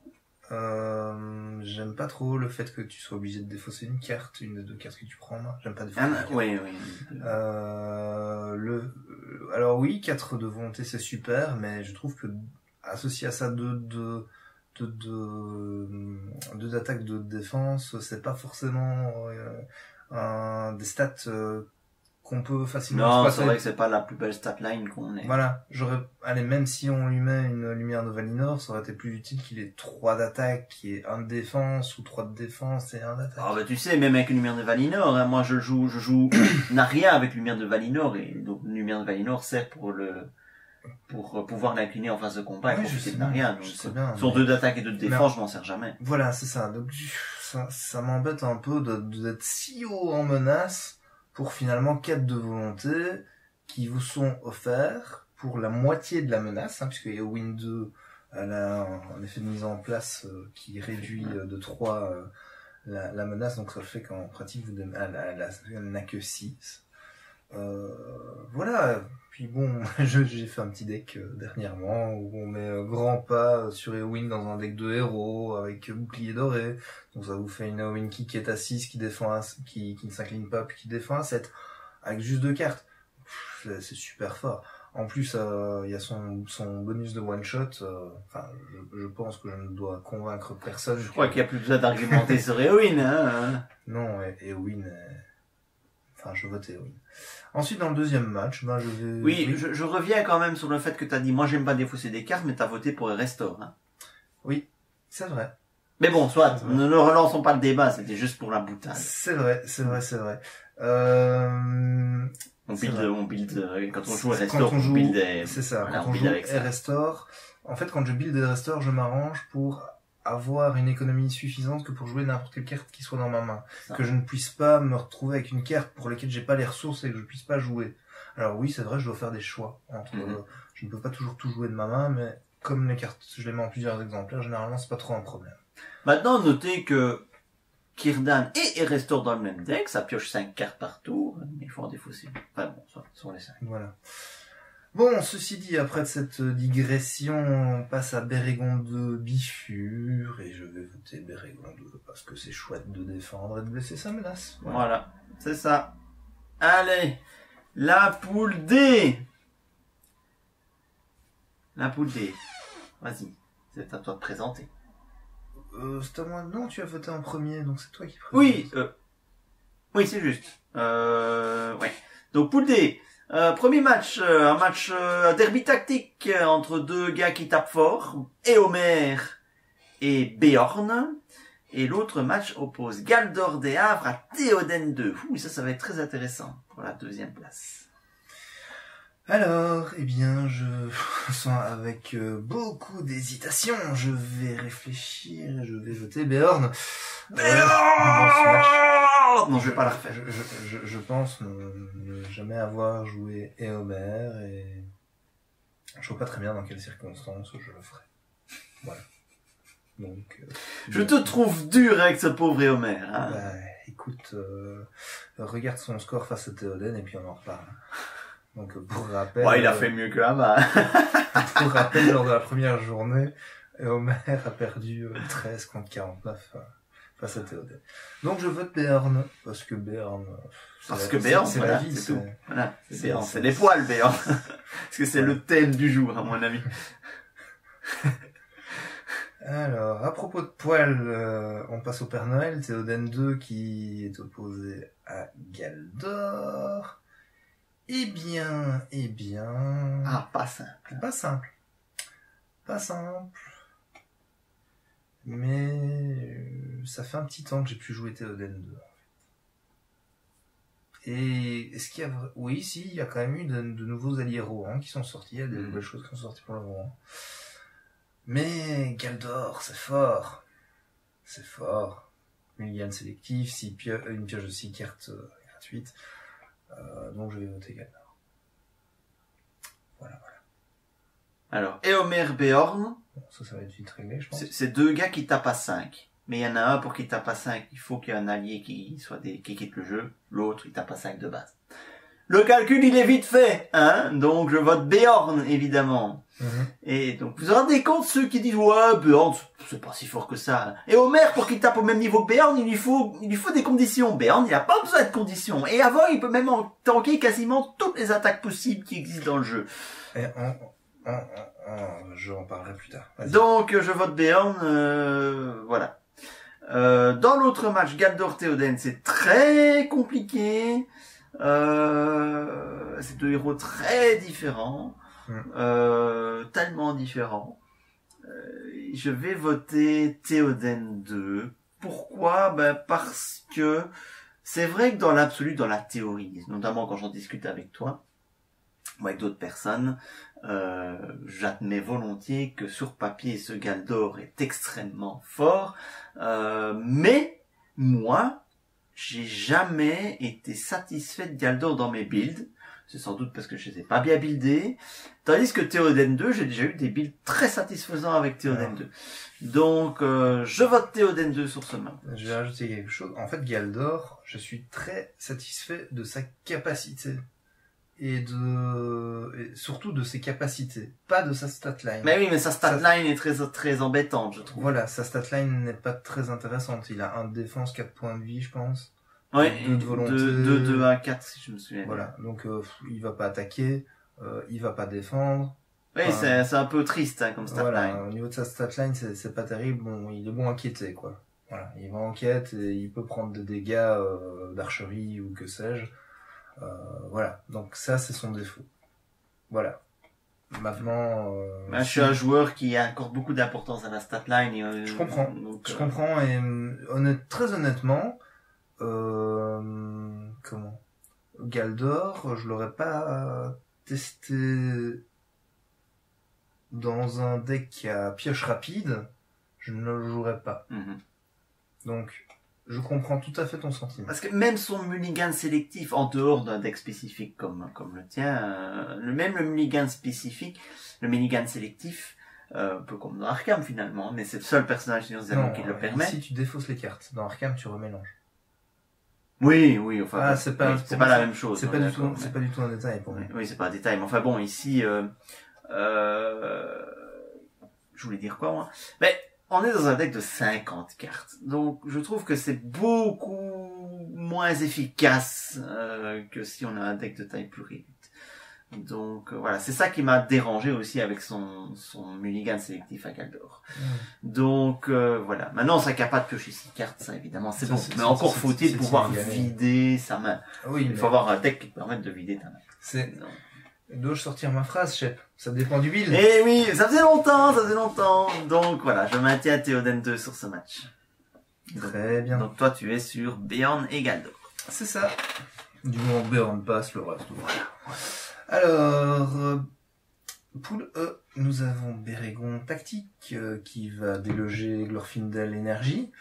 Euh, j'aime pas trop le fait que tu sois obligé de défausser une carte, une des deux cartes que tu prends. Moi, j'aime pas défausser. Ah, oui, oui. Euh, le, alors oui, quatre de volonté, c'est super, mais je trouve que associé à ça deux de de deux de, attaques de défense, c'est pas forcément euh, un, des stats euh, qu'on peut facilement non, c'est vrai que c'est pas la plus belle statline qu'on ait. Voilà, j'aurais, allez, même si on lui met une lumière de Valinor, ça aurait été plus utile qu'il ait trois d'attaque, qu'il ait un de défense, ou trois de défense et un d'attaque. Ah bah tu sais, même avec une lumière de Valinor, hein, moi je joue, je joue Narya avec lumière de Valinor, et donc une lumière de Valinor sert pour le, pour pouvoir l'incliner en phase de combat, oui, et profiter de Narya. Donc, je sais bien, sur mais... deux d'attaque et deux de défense, mais... je m'en sers jamais. Voilà, c'est ça. Donc ça, ça m'embête un peu de, d'être si haut en menace pour finalement quatre de volonté qui vous sont offerts pour la moitié de la menace, hein, puisque Éowyn deux elle a un effet de mise en place euh, qui réduit euh, de trois euh, la, la menace, donc ça fait qu'en pratique vous donnez, elle, elle, elle n'a que six. Euh, voilà. Puis bon, je, j'ai fait un petit deck euh, dernièrement où on met euh, grand pas sur Éowyn dans un deck de héros avec euh, bouclier doré. Donc ça vous fait une Éowyn qui, qui est à six, qui défend à, qui, qui ne s'incline pas, puis qui défend à sept, avec juste deux cartes. Pff, c'est, c'est super fort. En plus, il euh, y a son, son bonus de one shot. Enfin, euh, je, je pense que je ne dois convaincre personne. Je que... crois qu'il n'y a plus besoin d'argumenter sur Éowyn, hein. Non, Éowyn. Est... Enfin, je vote Éowyn. Ensuite, dans le deuxième match, ben, je vais... Oui, oui. Je, je reviens quand même sur le fait que t'as dit, moi j'aime pas défausser des cartes, mais t'as voté pour Restore, hein. Oui, c'est vrai. Mais bon, soit, ne, ne relançons pas le débat, c'était juste pour la boutade. C'est vrai, c'est vrai, c'est vrai. Euh... On build, on build, quand on joue c'est, Restore, on, joue, on build et... C'est ça, voilà, quand on, on joue et Restore, en fait, quand je build et Restore, je m'arrange pour avoir une économie suffisante que pour jouer n'importe quelle carte qui soit dans ma main. Ça. Que je ne puisse pas me retrouver avec une carte pour laquelle j'ai pas les ressources et que je puisse pas jouer. Alors oui, c'est vrai, je dois faire des choix entre, mm-hmm. euh, je ne peux pas toujours tout jouer de ma main, mais comme les cartes, je les mets en plusieurs exemplaires, généralement, c'est pas trop un problème. Maintenant, notez que Círdan et Restore dans le même deck, ça pioche cinq cartes par tour, mais il faut en défausser. Enfin bon, ça, sur les cinq. Voilà. Bon, ceci dit, après cette digression, on passe à Bérégon deux Bifur, et je vais voter Bérégon deux parce que c'est chouette de défendre et de blesser sa menace. Voilà, voilà, c'est ça. Allez, La poule D. La poule D. Vas-y, c'est à toi de présenter. Euh, c'est à moi. Non, tu as voté en premier, donc c'est toi qui présente. Oui, euh, oui, c'est juste. Euh, ouais. Donc poule D. Euh, premier match, euh, un match euh, derby tactique euh, entre deux gars qui tapent fort, Éomer et Béorn. Et l'autre match oppose Galdor des Havres à Théoden deux. Ouh, ça, ça va être très intéressant pour la deuxième place. Alors, eh bien, je sens avec euh, beaucoup d'hésitation. Je vais réfléchir, je vais voter Béorn. Béorn Non, je vais pas la refaire. Je, je, je, je pense ne, ne jamais avoir joué Éomer et je vois pas très bien dans quelles circonstances je le ferai. Voilà. Donc, euh, je te trouve dur avec ce pauvre Éomer. Hein. Bah, écoute, euh, regarde son score face à Théoden et puis on en reparle. Donc pour rappel, ouais, il a fait mieux que là-bas. Pour rappel, lors de la première journée, Éomer a perdu euh, treize contre quarante-neuf euh, face à Théoden. Donc je vote Béorn parce que Béorn. Parce que Béorn, c'est voilà, la vie, c'est tout. Voilà, c'est Béorn, c'est les poils Béorn. Parce que c'est ouais. le thème du jour, à mon avis. Alors, à propos de poils, euh, on passe au Père Noël, Théoden deux qui est opposé à Galdor. Eh bien, eh bien... Ah, pas simple. Pas simple. Pas simple. Mais euh, ça fait un petit temps que j'ai pu jouer Théoden deux. Et est-ce qu'il y a... Oui, si, il y a quand même eu de, de nouveaux alliés Rohan qui sont sortis, il y a des mmh. nouvelles choses qui sont sorties pour le Rohan. Mais Galdor, c'est fort. C'est fort. Mulligan sélectif, six pio- une pioche de six cartes euh, gratuite. Euh, donc je vais voter Galdor. Voilà, voilà. Alors, Éomer Béorn. Bon, ça, ça va être vite réglé, je pense. C'est, c'est deux gars qui tapent à cinq. Mais il y en a un pour qui tape à cinq. Il faut qu'il y ait un allié qui soit des, qui quitte le jeu. L'autre, il tape à cinq de base. Le calcul, il est vite fait, hein. Donc, je vote Béorn, évidemment. Mm-hmm. Et donc, vous vous rendez compte, ceux qui disent, ouais, Béorn, c'est pas si fort que ça. Et Omer, pour qu'il tape au même niveau que Béorn, il lui faut, il lui faut des conditions. Béorn, il a pas besoin de conditions. Et avant, il peut même en tanker quasiment toutes les attaques possibles qui existent dans le jeu. Et on, on, on, on, je en parlerai plus tard. Vas-y. Donc, je vote Béorn, euh, voilà. Euh, dans l'autre match, Galdor Théoden, c'est très compliqué. Euh, c'est deux héros très différents, mmh. euh, tellement différents. Euh, je vais voter Théoden deux. Pourquoi? Ben parce que c'est vrai que dans l'absolu, dans la théorie, notamment quand j'en discute avec toi ou avec d'autres personnes, euh, j'admets volontiers que sur papier ce Galdor est extrêmement fort, euh, mais moi j'ai jamais été satisfait de Galdor dans mes builds. C'est sans doute parce que je les ai pas bien buildés. Tandis que Théoden deux, j'ai déjà eu des builds très satisfaisants avec Théoden deux. Donc, euh, je vote Théoden deux sur ce map. Je vais rajouter quelque chose. En fait, Galdor, je suis très satisfait de sa capacité. Et de, et surtout de ses capacités. Pas de sa statline. Mais oui, mais sa statline est très, très embêtante, je trouve. Voilà, sa statline n'est pas très intéressante. Il a un de défense, quatre points de vie, je pense. Ouais, deux de volonté. deux, deux, un, quatre, si je me souviens. Voilà. Donc, euh, il va pas attaquer, euh, il va pas défendre. Oui, enfin, c'est, c'est un peu triste, hein, comme statline. Voilà, au niveau de sa statline, c'est, c'est pas terrible. Bon, il est bon à enquêter, quoi. Voilà. Il va enquête et il peut prendre des dégâts, euh, d'archerie ou que sais-je. Euh, voilà, donc ça c'est son défaut. Voilà. Maintenant, euh, ben, je suis un joueur qui accorde beaucoup d'importance à la statline. Et, euh, je comprends. Donc, je euh... comprends et honnête, très honnêtement, euh, comment Galdor, je l'aurais pas testé dans un deck à pioche rapide. Je ne le jouerais pas. Mm-hmm. Donc. Je comprends tout à fait ton sentiment. Parce que même son mulligan sélectif, en dehors d'un deck spécifique comme comme le tien, euh, le même le mulligan spécifique, le mulligan sélectif, euh, un peu comme dans Arkham finalement, mais c'est le seul personnage non, qui le permet. Si tu défausses les cartes, dans Arkham tu remélanges. Oui, oui, enfin, ah, c'est pas, oui, c'est pas la même chose. C'est pas du tout, mais... c'est pas du tout un détail pour moi. Oui, c'est pas un détail, mais enfin bon, ici, euh, euh, je voulais dire quoi moi? Mais on est dans un deck de cinquante cartes. Donc, je trouve que c'est beaucoup moins efficace euh, que si on a un deck de taille plus réduite. Donc euh, voilà, c'est ça qui m'a dérangé aussi avec son, son mulligan sélectif à Galdor. Mmh. Donc euh, voilà, maintenant ça capable de piocher six cartes, ça évidemment c'est bon, mais encore faut-il pouvoir vider sa main. Oui, il faut mais... avoir un deck qui te permette de vider ta main. C'est... Dois-je sortir ma phrase, chef? Ça dépend du build. Eh oui, ça faisait longtemps, ça faisait longtemps. Donc voilà, je maintiens Théoden deux sur ce match. Très bien. Donc toi tu es sur Bjorn et Galdor. C'est ça. Du moment que Bjorn passe, le reste. Voilà. Alors, euh, poule E, nous avons Bérégon Tactique euh, qui va déloger Glorfindel Énergie.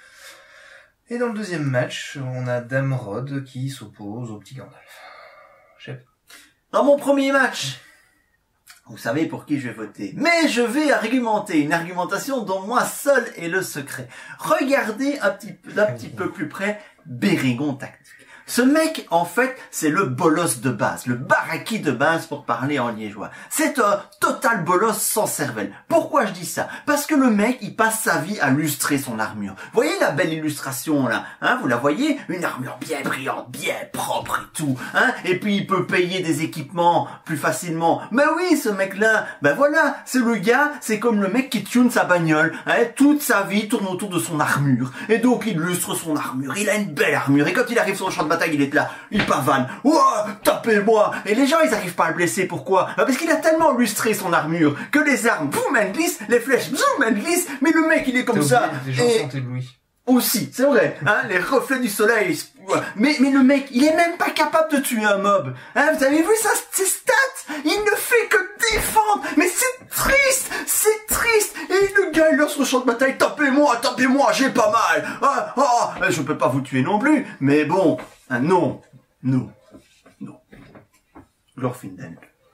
Et dans le deuxième match, on a Damrod qui s'oppose au petit Gandalf. Chef. Dans mon premier match, vous savez pour qui je vais voter. Mais je vais argumenter, une argumentation dont moi seul est le secret. Regardez un petit peu, d'un petit peu plus près Bérégon Tactique. Ce mec, en fait, c'est le bolos de base, le baraki de base pour parler en liégeois. C'est un total bolos sans cervelle. Pourquoi je dis ça? Parce que le mec, il passe sa vie à lustrer son armure. Vous voyez la belle illustration là, hein? Vous la voyez? Une armure bien brillante, bien propre et tout, hein? Et puis il peut payer des équipements plus facilement. Mais oui, ce mec-là, ben voilà, c'est le gars, c'est comme le mec qui tune sa bagnole, hein? Toute sa vie tourne autour de son armure. Et donc il lustre son armure, il a une belle armure. Et quand il arrive sur le champ de bataille, il est là, il pavane, ouah, tapez-moi. Et les gens, ils arrivent pas à le blesser. Pourquoi? Parce qu'il a tellement lustré son armure que les armes, boum, elles glissent, les flèches, boum, elles glissent. Mais le mec, il est comme ça. Les gens sont éblouis. Aussi, c'est vrai, hein, les reflets du soleil. Mais, mais le mec, il est même pas capable de tuer un mob. Hein, vous avez vu ça, ses stats? Il ne fait que défendre. Mais c'est triste, c'est triste. Et le gars, il lance sur le champ de bataille, tapez-moi, tapez-moi, j'ai pas mal. Ah, ah, je peux pas vous tuer non plus. Mais bon, hein, non, non, non. Glorfindel.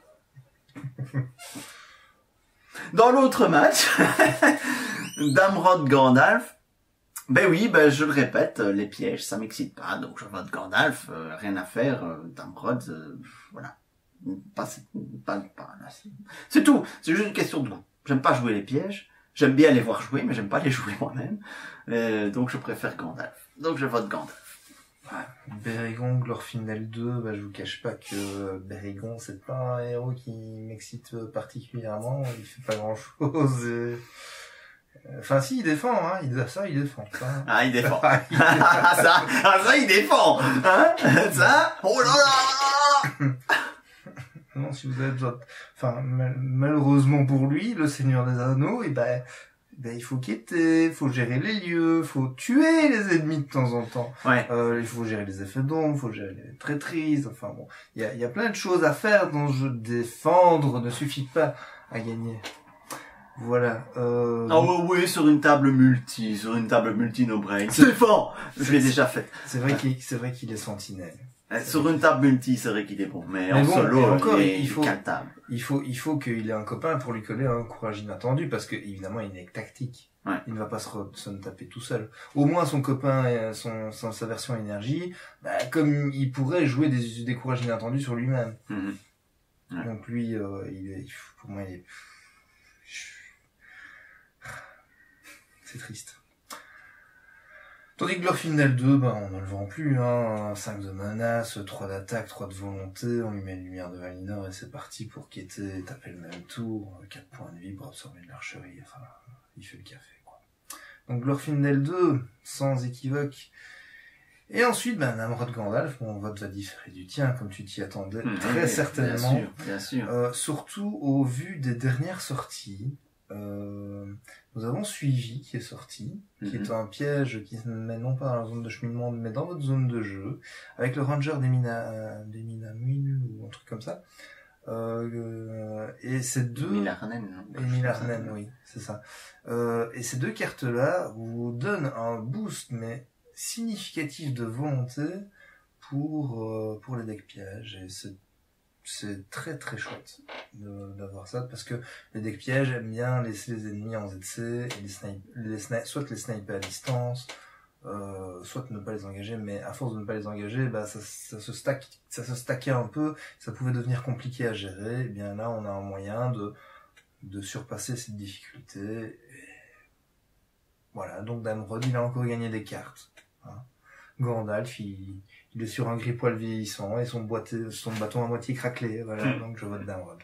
Dans l'autre match, Damrod Gandalf. Ben oui, ben je le répète, les pièges, ça m'excite pas, donc je vote Gandalf, euh, rien à faire, euh, Damrod, euh, voilà. Pas, pas, pas, c'est tout, c'est juste une question de goût. J'aime pas jouer les pièges, j'aime bien les voir jouer, mais j'aime pas les jouer moi-même, euh, donc je préfère Gandalf. Donc je vote Gandalf. Ouais. Bérégon, Glorfindel deux, bah je vous cache pas que Bérégon c'est pas un héros qui m'excite particulièrement, il fait pas grand chose et... Enfin, si, il défend, hein, il, ça, il défend. Ça. Ah, il défend. ça, ah, ça, il défend. Hein, ça, oh là là. Non, si vous avez besoin de... Enfin, mal, malheureusement pour lui, le Seigneur des Anneaux, et ben, ben, il faut quêter, il faut gérer les lieux, il faut tuer les ennemis de temps en temps. Ouais. Euh, il faut gérer les effets d'ombre, il faut gérer les traîtrises, enfin bon. Il y a, il y a plein de choses à faire dans le jeu. Défendre ne suffit pas à gagner. Voilà. Euh... Ah ouais, oui, sur une table multi, sur une table multi no brain. Défend. Je l'ai déjà fait. C'est vrai qu'il, c'est vrai qu'il est sentinelle. Sur une table multi, c'est vrai qu'il est bon, mais, mais en bon, solo, encore, il est il faut, caltable. Il faut, il faut qu'il ait un copain pour lui coller un courage inattendu, parce que évidemment, il est tactique. Ouais. Il ne va pas se, re, se taper tout seul. Au moins, son copain, son, son sa version énergie, bah, comme il pourrait jouer des, des courages inattendus sur lui-même. Mm-hmm. Ouais. Donc lui, euh, il est, pour moi, il est. C'est triste. Tandis que Glorfindel deux, ben, on ne le vend plus, hein. cinq de menace, trois d'attaque, trois de volonté, on lui met une lumière de Valinor et c'est parti pour quêter, taper le même tour, quatre points de vie pour absorber de l'archerie, enfin, il fait le café, quoi. Donc Glorfindel deux, sans équivoque. Et ensuite, ben, Damrod Gandalf, mon vote va différer du tien, comme tu t'y attendais, mmh, très oui, certainement. Bien sûr, bien sûr. Euh, surtout au vu des dernières sorties. Euh, nous avons Suivi qui est sorti, mm-hmm. qui est un piège qui se met non pas dans la zone de cheminement mais dans votre zone de jeu, avec le ranger des Mina, des Minamul ou un truc comme ça. Euh, et ces deux... Milarnen. Et Milarnen, oui, c'est ça. Euh, et ces deux cartes-là vous donnent un boost mais significatif de volonté pour euh, pour les decks pièges et c'est c'est très très chouette de, d'avoir ça parce que les decks pièges aiment bien laisser les ennemis en Z C et les snipe, les sni- soit les sniper à distance, euh, soit ne pas les engager, mais à force de ne pas les engager, bah ça, ça se stack, ça se stackait un peu, ça pouvait devenir compliqué à gérer. Et bien là, on a un moyen de de surpasser cette difficulté. Et voilà, donc Damrod, il a encore gagné des cartes. Hein. Gandalf, il, il est sur un gris poil vieillissant et son, boîté, son bâton à moitié craquelé. Voilà, donc je vote Damrod.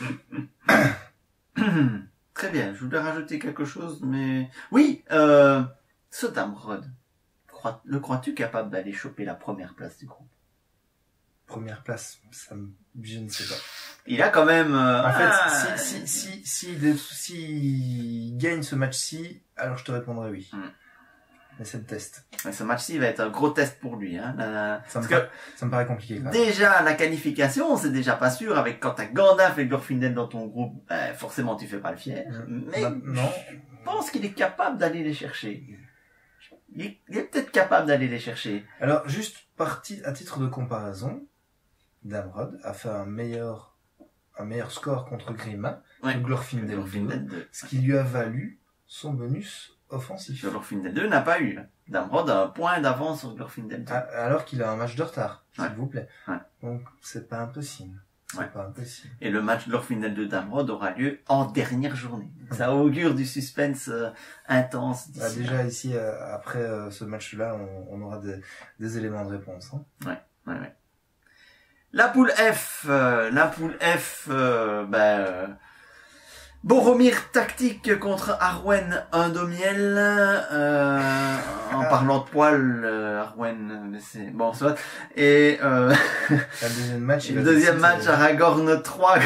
Très bien, je voulais rajouter quelque chose, mais... Oui, euh, ce Damrod, crois, le crois-tu capable d'aller choper la première place du groupe? Première place, ça me... je ne sais pas. Il a quand même... Euh, en fait, ah, si, si, si, si, si, si il gagne ce match-ci, alors je te répondrai oui. Mm. Mais c'est le test. Mais ce match-ci va être un gros test pour lui. Hein. La... Ça, me que ça me paraît compliqué. Quand même. Déjà, la qualification, c'est déjà pas sûr. Avec quand t'as Gandalf et Glorfindel dans ton groupe, ben, forcément tu fais pas le fier. Mmh. Mais bah, non. Je pense qu'il est capable d'aller les chercher. Il est, il est peut-être capable d'aller les chercher. Alors, juste parti, à titre de comparaison, Damrod a fait un meilleur, un meilleur score contre Grima ouais. que Glorfindel deux, ce qui lui a valu son bonus offensif. Glorfindel deux n'a pas eu. Damrod a un point d'avance sur Glorfindel deux. Alors qu'il a un match de retard, s'il ouais. vous plaît. Ouais. Donc, c'est pas impossible. C'est ouais. pas impossible. Et le match Glorfindel deux Damrod aura lieu en dernière journée. Ça augure du suspense euh, intense. Bah, déjà, là. ici, euh, après euh, ce match-là, on, on aura des, des éléments de réponse. Hein. Ouais, ouais, ouais. La poule F, euh, la poule F, euh, ben... Euh, Boromir tactique contre Arwen Indomiel. Euh, en ah. parlant de poil, euh, Arwen, c'est bon, soit. Et euh, le deuxième match, le deuxième match Aragorn trois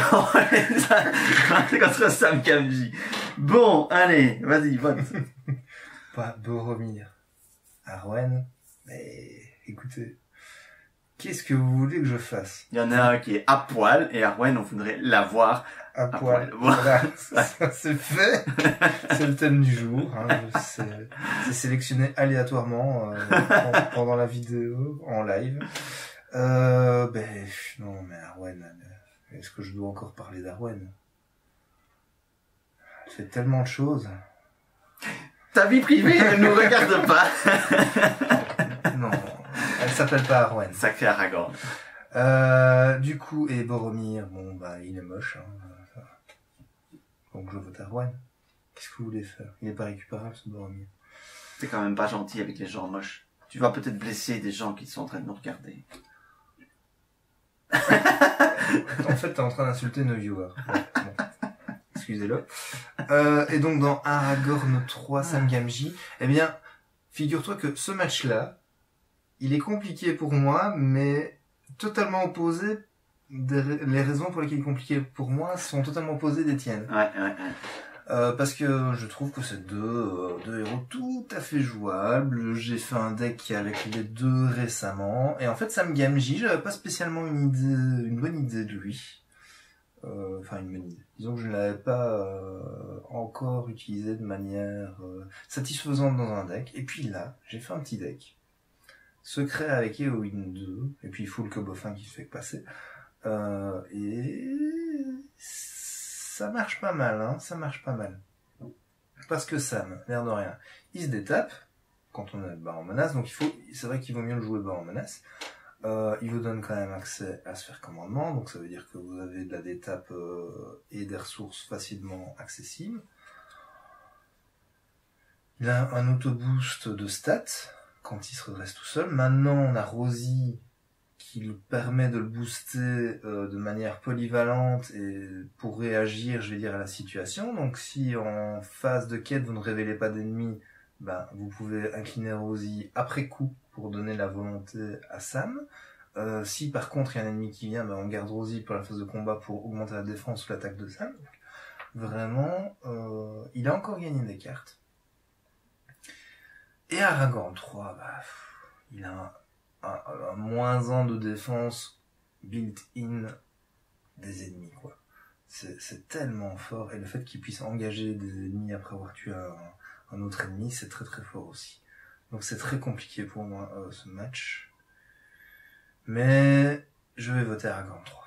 contre Sam Gamgee. Bon, allez, vas-y, vote. Pas Boromir, Arwen. Mais écoutez, qu'est-ce que vous voulez que je fasse? Il y en a un qui est à poil et Arwen, on voudrait l'avoir. À, à poil. poil. Voilà, ça, ça c'est fait. C'est le thème du jour. Hein. C'est sélectionné aléatoirement euh, pendant la vidéo, en live. Euh, ben non, mais Arwen, est-ce que je dois encore parler d'Arwen? Elle fait tellement de choses. Ta vie privée, elle nous regarde pas. Non, elle s'appelle pas Arwen. Sacré Aragorn. Euh, du coup, et Boromir, bon bah il est moche. Hein. Donc je vote Arwen. Qu'est-ce que vous voulez faire? Il est pas récupérable ce Boromir. T'es quand même pas gentil avec les gens moches. Tu vas peut-être blesser des gens qui sont en train de nous regarder. En fait, t'es en train d'insulter nos viewers. Ouais, bon. Excusez-le. Euh, et donc dans Aragorn trois, Sam Gamgee, eh bien, figure-toi que ce match-là, il est compliqué pour moi, mais totalement opposé. Des, les raisons pour lesquelles il est compliqué pour moi sont totalement opposées des tiennes. Ouais, ouais, ouais. Euh, parce que je trouve que c'est deux, euh, deux héros tout à fait jouables. J'ai fait un deck avec les deux récemment. Et en fait, Sam Gamgee, j'avais pas spécialement une idée, une bonne idée de lui. Euh, enfin, une bonne idée. Disons que je ne l'avais pas euh, encore utilisé de manière euh, satisfaisante dans un deck. Et puis là, j'ai fait un petit deck. Secret avec Éowyn deux. Et puis full Cobofin qui se fait passer. Euh, et ça marche pas mal, hein, ça marche pas mal. Parce que Sam, l'air de rien, il se détape quand on a le bas en menace, donc il faut, c'est vrai qu'il vaut mieux le jouer bas en menace. Euh, il vous donne quand même accès à sphère commandement, donc ça veut dire que vous avez de la détape euh, et des ressources facilement accessibles. Il a un auto-boost de stats quand il se redresse tout seul. Maintenant, on a Rosie qui lui permet de le booster euh, de manière polyvalente et pour réagir, je vais dire, à la situation. Donc si en phase de quête, vous ne révélez pas d'ennemis, ben, vous pouvez incliner Rosie après coup pour donner la volonté à Sam. Euh, si par contre il y a un ennemi qui vient, ben, on garde Rosie pour la phase de combat pour augmenter la défense ou l'attaque de Sam. Donc, vraiment, euh, il a encore gagné des cartes. Et Aragorn trois, bah, pff, il a un Un, un moins un de défense built-in des ennemis, quoi. C'est, c'est tellement fort, et le fait qu'il puisse engager des ennemis après avoir tué un, un autre ennemi, c'est très très fort aussi. Donc c'est très compliqué pour moi, euh, ce match. Mais je vais voter Aragorn trois.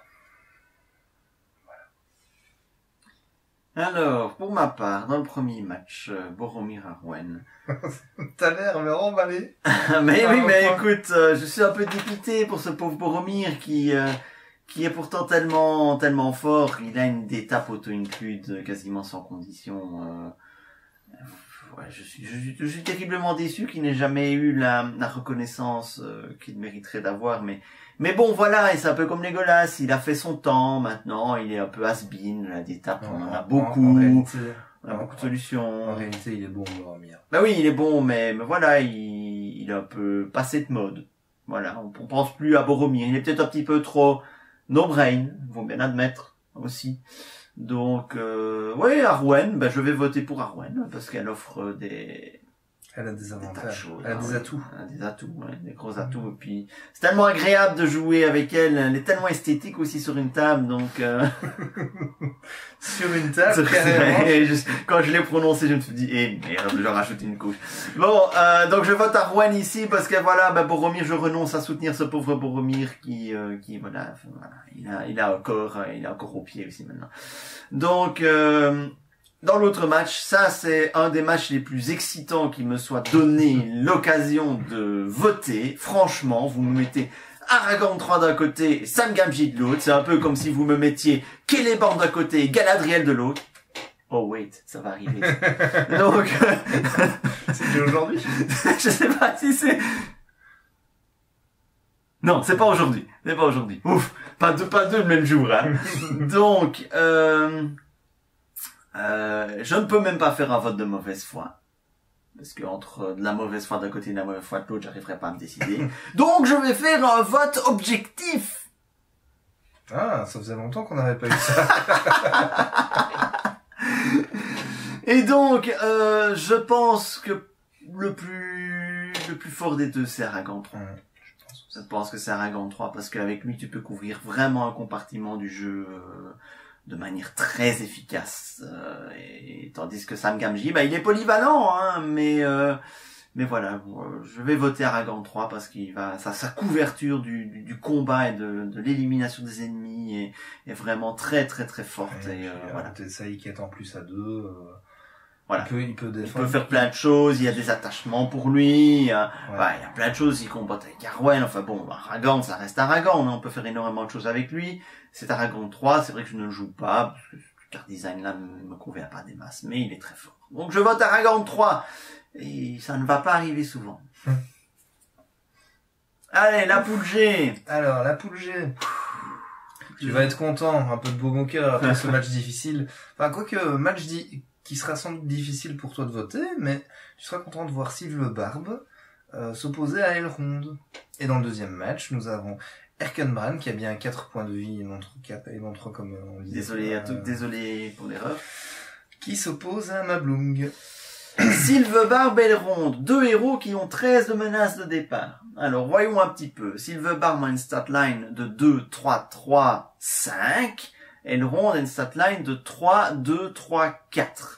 Alors, pour ma part, dans le premier match, euh, Boromir Arwen. T'as l'air mais emballé. mais ah, oui, mais enfin. Écoute, euh, je suis un peu dépité pour ce pauvre Boromir qui euh, qui est pourtant tellement tellement fort. Il a une étape auto-include quasiment sans condition. Euh, Ouais, je suis, je, suis- je suis terriblement déçu qu'il n'ait jamais eu la, la reconnaissance euh, qu'il mériterait d'avoir, mais mais bon voilà, et c'est un peu comme Legolas, il a fait son temps maintenant, il est un peu has-been, là, des tapes, on en a beaucoup, En, en réalité, on a en- beaucoup de solutions. en réalité, il est bon, Boromir. Bah oui, il est bon, mais, mais voilà, il, il est un peu passé de mode. Voilà, on, on pense plus à Boromir, il est peut-être un petit peu trop no-brain, faut bien admettre aussi. Donc, euh, ouais, Arwen, ben, je vais voter pour Arwen, parce qu'elle offre des, Elle a des des tas de avantages. choses. Elle a Ah des ouais, atouts. elle a des atouts, ouais, des gros atouts. Et puis, c'est tellement agréable de jouer avec elle, elle est tellement esthétique aussi sur une table, donc, euh... Sur une table, C'est- carrément. et je- quand je l'ai prononcé, je me suis dit, eh merde, je rajoute une couche. Bon, euh, donc je vote Arwen ici parce que voilà, bah, Boromir, je renonce à soutenir ce pauvre Boromir qui, euh, qui voilà, enfin, voilà, il a, il a encore, euh, il a encore au pied aussi maintenant. Donc, euh, dans l'autre match, ça c'est un des matchs les plus excitants qui me soit donné l'occasion de voter. Franchement, vous me mettez Aragorn trois d'un côté et Sam Gamgee de l'autre. C'est un peu comme si vous me mettiez Celeborn d'un côté et Galadriel de l'autre. Oh wait, ça va arriver. Donc, C'était aujourd'hui. je sais pas si c'est... Non, c'est pas aujourd'hui. C'est pas aujourd'hui. Ouf, pas deux, pas deux le même jour. Hein. Donc, euh, euh, je ne peux même pas faire un vote de mauvaise foi. Parce que entre de la mauvaise foi d'un côté et de la mauvaise foi de l'autre, j'arriverai pas à me décider. Donc, je vais faire un vote objectif. Ah, ça faisait longtemps qu'on n'avait pas eu ça. Et donc, euh, je pense que le plus, le plus fort des deux, c'est Aragorn trois. Ouais, je pense aussi. Je pense que c'est Aragorn trois parce qu'avec lui, tu peux couvrir vraiment un compartiment du jeu euh, de manière très efficace. Euh, et tandis que Sam Gamgee, bah, il est polyvalent, hein, mais euh, mais voilà, euh, je vais voter Aragorn trois parce qu'il va, sa, sa couverture du, du, du combat et de, de l'élimination des ennemis est, est vraiment très très très forte. Ouais, et puis, euh, euh, voilà. peut-être ça, il quête en plus à deux. Euh, Voilà. Il peut, il peut Il défendre. peut faire plein de choses, il y a des attachements pour lui, il y a, Ouais. ouais, il y a plein de choses, il combatte avec Arwen, enfin bon, Aragorn, ça reste Aragorn, hein, on peut faire énormément de choses avec lui. C'est Aragorn trois, c'est vrai que je ne le joue pas, parce que ce card design là ne me convient pas des masses, mais il est très fort. Donc je vote Aragorn trois, et ça ne va pas arriver souvent. Allez, la poule G. Alors, la poule G. Tu vas être content, un peu de beau mon cœur après ce match difficile. Enfin, quoique, match di- qui sera sans doute difficile pour toi de voter, mais tu seras content de voir Sylve Barbe euh, s'opposer à Elrond. Et dans le deuxième match, nous avons Erkenbrand qui a bien quatre points de vie et non quatre, et non trois comme on le disait. Désolé à tous, Euh, désolé pour l'erreur. Qui s'oppose à Mablung. Sylvebarbe et Elrond, deux héros qui ont treize de menaces de départ. Alors, voyons un petit peu. Sylvebarbe a une statline de deux, trois, trois, cinq. Elrond a une statline de trois, deux, trois, quatre.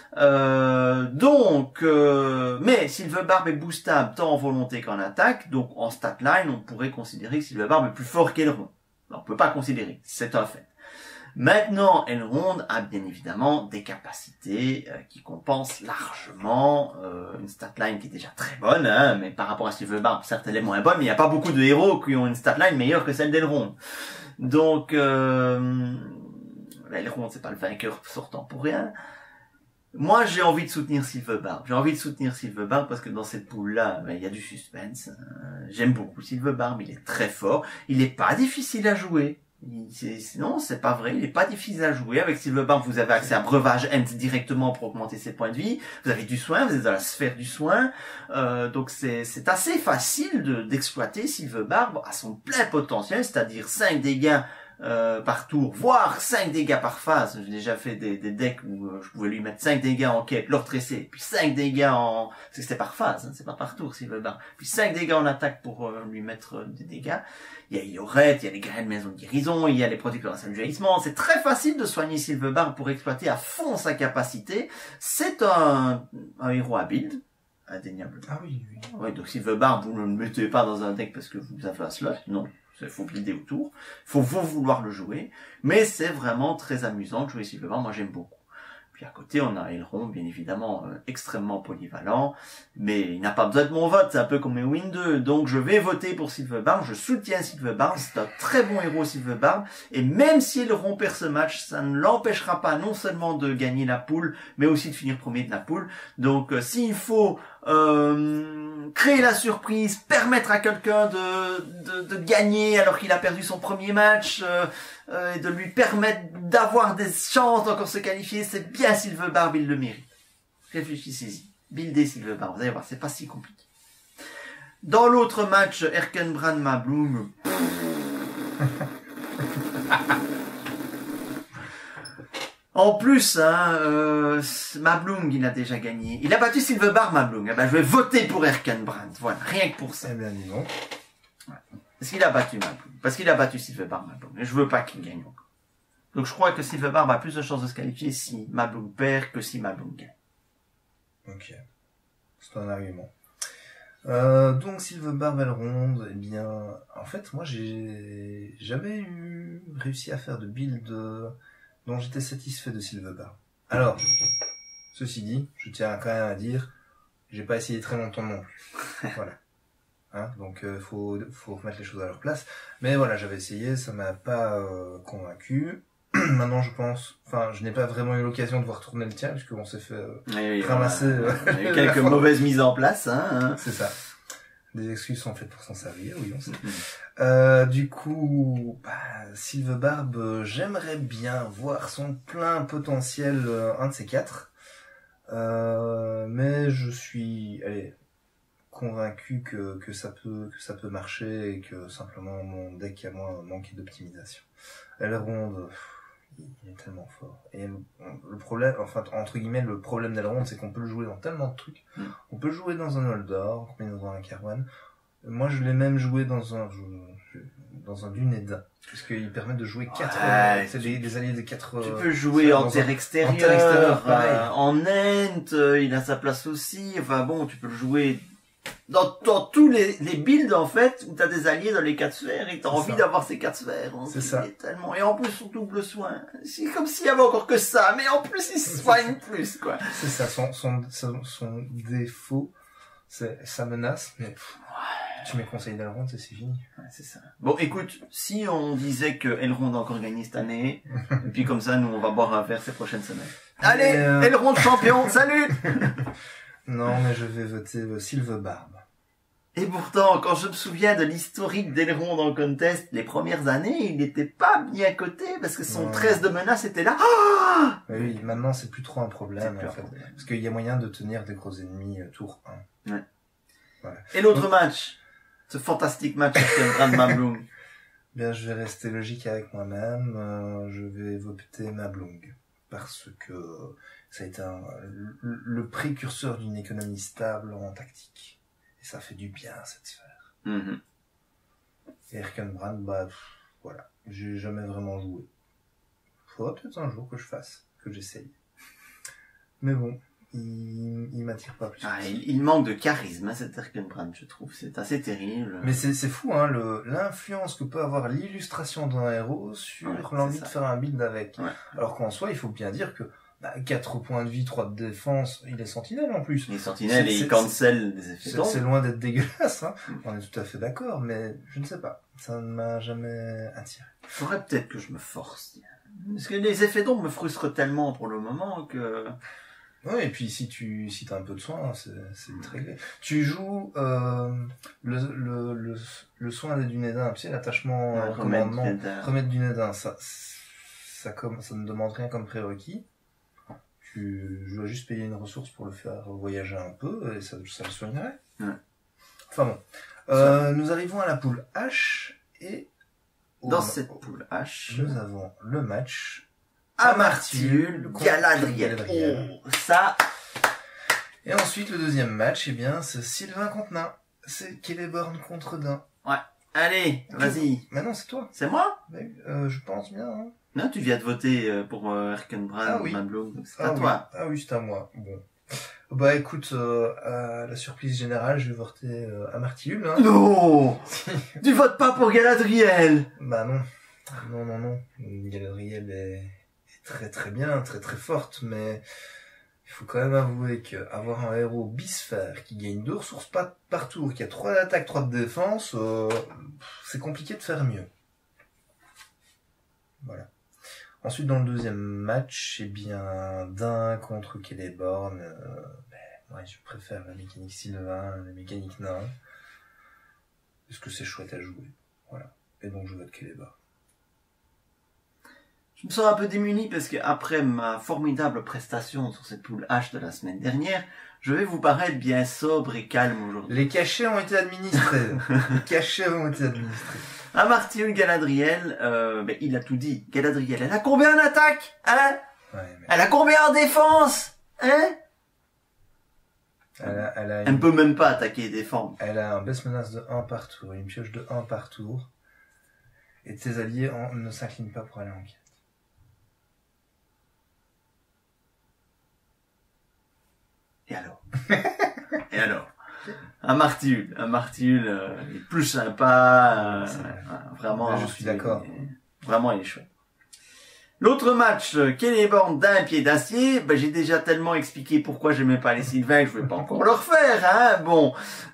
Euh, donc, euh, mais Sylvebarbe est boostable tant en volonté qu'en attaque. Donc, en statline, on pourrait considérer que Sylvebarbe est plus fort qu'Elrond. On peut pas considérer. C'est un fait. Maintenant, Elrond a bien évidemment des capacités euh, qui compensent largement euh, une statline qui est déjà très bonne, hein, mais par rapport à Sylvebarbe, certes elle est moins bonne, mais il n'y a pas beaucoup de héros qui ont une statline meilleure que celle d'Elrond. Donc, euh, Elrond c'est pas le vainqueur sortant pour rien. Moi, j'ai envie de soutenir Sylvebarbe. J'ai envie de soutenir Sylvebarbe parce que dans cette poule-là, ben, il y a du suspense. Euh, J'aime beaucoup Sylvebarbe, il est très fort. Il est pas difficile à jouer. Il- c'est- c'est- Non, c'est pas vrai. Il est pas difficile à jouer. Avec Sylvebarbe, vous avez accès à Breuvage End directement pour augmenter ses points de vie. Vous avez du soin, vous êtes dans la sphère du soin. Euh, donc c'est c'est assez facile de d'exploiter Sylvebarbe à son plein potentiel, c'est-à-dire cinq dégâts euh, par tour, voire cinq dégâts par phase. J'ai déjà fait des, des decks où euh, je pouvais lui mettre cinq dégâts en quête, leur tresser, puis cinq dégâts en... Parce que c'était par phase, hein, c'est pas par tour Sylvebarbe. Puis cinq dégâts en attaque pour euh, lui mettre euh, des dégâts. Il y a Ioret, il y a les graines maison de guérison, il y a les protecteurs à salle du jaillissement. C'est très facile de soigner Sylvebarbe pour exploiter à fond sa capacité. C'est un, un héros habile, indéniablement. Ah oui, oui. Ouais, donc Sylvebarbe, vous ne le mettez pas dans un deck parce que vous avez un slot, non. Il faut builder autour. Il faut vous vouloir le jouer. Mais c'est vraiment très amusant de jouer Sylvebarbe. Moi, j'aime beaucoup. Puis à côté, on a Elrond, bien évidemment, euh, extrêmement polyvalent, mais il n'a pas besoin de mon vote, c'est un peu comme Eowyn deux, donc je vais voter pour Silverbarb, je soutiens Silverbarb, c'est un très bon héros Silverbarb, et même si Elrond perd ce match, ça ne l'empêchera pas non seulement de gagner la poule, mais aussi de finir premier de la poule, donc euh, s'il faut euh, créer la surprise, permettre à quelqu'un de, de, de gagner alors qu'il a perdu son premier match, euh, Euh, et de lui permettre d'avoir des chances d'encore se qualifier, c'est bien Silverbarb, il le mérite. Réfléchissez-y. Buildez Silverbarb, vous allez voir, c'est pas si compliqué. Dans l'autre match, Erkenbrand Mablung. En plus, hein, euh, Mablung, il a déjà gagné. Il a battu Silverbarb, Mablung. Eh ben, je vais voter pour Erkenbrand. Voilà, rien que pour ça. Eh bien, dis donc. Parce qu'il a battu Mablung. Parce qu'il a battu Silverbarb Mablung. Et je veux pas qu'il gagne encore. Donc je crois que Silverbarb a plus de chances de se qualifier si Mablung perd que si Mablung gagne. Ok. C'est un argument. Euh, donc Silverbarb Elrond, eh bien, en fait, moi, j'ai jamais eu réussi à faire de build euh, dont j'étais satisfait de Silverbarb. Alors, ceci dit, je tiens quand même à dire, j'ai pas essayé très longtemps non plus. Voilà. Hein, donc euh, faut faut remettre les choses à leur place. Mais voilà, j'avais essayé, ça m'a pas euh, convaincu. Maintenant, je pense, enfin, je n'ai pas vraiment eu l'occasion de voir tourner le tien puisqu'on s'est fait euh, oui, ramasser. Euh, euh, il y a quelques mauvaises mises en place, hein. hein. C'est ça. Des excuses sont faites pour s'en servir, oui, on sait. euh, du coup, bah, Silverbarb, euh, j'aimerais bien voir son plein potentiel, euh, un de ces quatre. Euh, mais je suis, allez, convaincu que, que ça peut, que ça peut marcher et que simplement mon deck à moi manquait d'optimisation. Elrond, il est tellement fort. Et le problème, enfin, entre guillemets, le problème d'Elrond, c'est qu'on peut le jouer dans tellement de trucs. Mm. On peut le jouer dans un Noldor, mais dans un Carwan. Moi, je l'ai même joué dans un, je, dans un Dunedain. Parce qu'il permet de jouer quatre, ouais, euh, c'est des, des alliés de quatre. Tu peux jouer en terre extérieure, en, terre extérieure, euh, en Ent, euh, il a sa place aussi. Enfin bon, tu peux le jouer dans, dans tous les, les builds, en fait, où t'as des alliés dans les quatre sphères et t'as envie ça. d'avoir ces quatre sphères. C'est ça. Tellement. Et en plus, son double soin. C'est comme s'il y avait encore que ça, mais en plus, il se soigne plus, quoi. C'est ça, son, son, son, son défaut, c'est sa menace, mais pff, ouais. Tu mets conseil d'Elrond, c'est fini. Ouais, c'est ça. Bon, écoute, si on disait que Elrond a encore gagné cette année, et puis comme ça, nous, on va boire un verre ces prochaines semaines. Allez, euh... Elrond champion, salut! Non, mais je vais voter euh, Silverbarb. Et pourtant, quand je me souviens de l'historique d'Elrond dans le contest, les premières années, il n'était pas bien coté, parce que son ouais. treize de menace était là. Ah oui, maintenant, c'est plus trop un problème, plus en un fait. Problème. Parce qu'il y a moyen de tenir des gros ennemis euh, tour un. Ouais. Voilà. Et l'autre Donc... match, ce fantastique match avec Brand Mablung. Bien, je vais rester logique avec moi-même. Euh, je vais voter Mablung. Parce que ça a été un, le, le précurseur d'une économie stable en tactique. Et ça fait du bien à cette sphère. Mm-hmm. Et Erkenbrand, bah, pff, voilà. J'ai jamais vraiment joué. Faudra peut-être un jour que je fasse, que j'essaye. Mais bon, il, il m'attire pas plus. Ah, il, il manque de charisme, hein, cet Erkenbrand, je trouve. C'est assez terrible. Mais c'est, c'est fou, hein, le, l'influence que peut avoir l'illustration d'un héros sur ouais, l'envie de faire un build avec. Ouais. Alors qu'en soi, il faut bien dire que, bah, quatre points de vie, trois de défense, il est sentinelle en plus. Il est sentinelle et il cancel des effets c'est, c'est loin d'être dégueulasse, hein. Mm. On est tout à fait d'accord, mais je ne sais pas. Ça ne m'a jamais attiré. Il faudrait peut-être que je me force. Parce que les effets d'ombre me frustrent tellement pour le moment que... Oui, et puis si tu si t'as un peu de soin, c'est, c'est vite réglé. Tu joues euh, le, le, le, le soin des Dunédain, tu sais, l'attachement ouais, au commandement, remettre Dunédain, ça, ça, comme, ça ne demande rien comme prérequis. Tu, je dois juste payer une ressource pour le faire voyager un peu, et ça, ça le soignerait. Ouais. Enfin bon. Euh, nous arrivons à la poule H, et... Dans cette poule H... Nous avons le match... Amartiul, Galadriel. Oh, ça. Et ensuite, le deuxième match, eh bien, c'est Sylvain contre Nain. C'est Celeborn contre Dain. Ouais. Allez, vas-y. Mais non, c'est toi. C'est moi? euh, Je pense bien. Hein. Non, tu viens de voter pour euh, Erkenbrand, ah, oui. Mablung. C'est ah, à oui. toi. Ah oui, c'est à moi. Bon. Bah écoute, euh, à la surprise générale, je vais voter euh, Amartiul. Hein. Non. Tu votes pas pour Galadriel? Bah non. Non, non, non. Galadriel est... très très bien, très très forte, mais il faut quand même avouer que avoir un héros bisphère qui gagne deux ressources par, par tour, qui a trois d'attaque, trois de défense, euh, c'est compliqué de faire mieux. Voilà. Ensuite, dans le deuxième match, eh bien, Dain contre Celeborn. Euh, ben, ouais, je préfère la mécanique Sylvain, la mécanique nain. Parce que c'est chouette à jouer. Voilà. Et donc, je vote Celeborn. Je me sens un peu démuni parce que après ma formidable prestation sur cette poule H de la semaine dernière, je vais vous paraître bien sobre et calme aujourd'hui. Les cachets ont été administrés. Les cachets ont été administrés. Amartya Galadriel, euh, ben, il a tout dit. Galadriel, elle a combien en attaque, hein? Ouais, mais... Elle a combien en défense, hein? Elle, a, elle, a elle une... ne peut même pas attaquer et défendre. Elle a un baisse menace de un par tour, une pioche de un par tour. Et tes alliés en... ne s'inclinent pas pour aller en quête. Et alors? Et alors? Un Martiul, un Martiul euh, est plus sympa, euh, euh, vraiment. Là, je suis d'accord. Est, vraiment, il est chouette. L'autre match, Celeborn d'un pied d'acier, ben, j'ai déjà tellement expliqué pourquoi j'aimais pas les Sylvains que je vais pas encore le refaire, hein. Bon,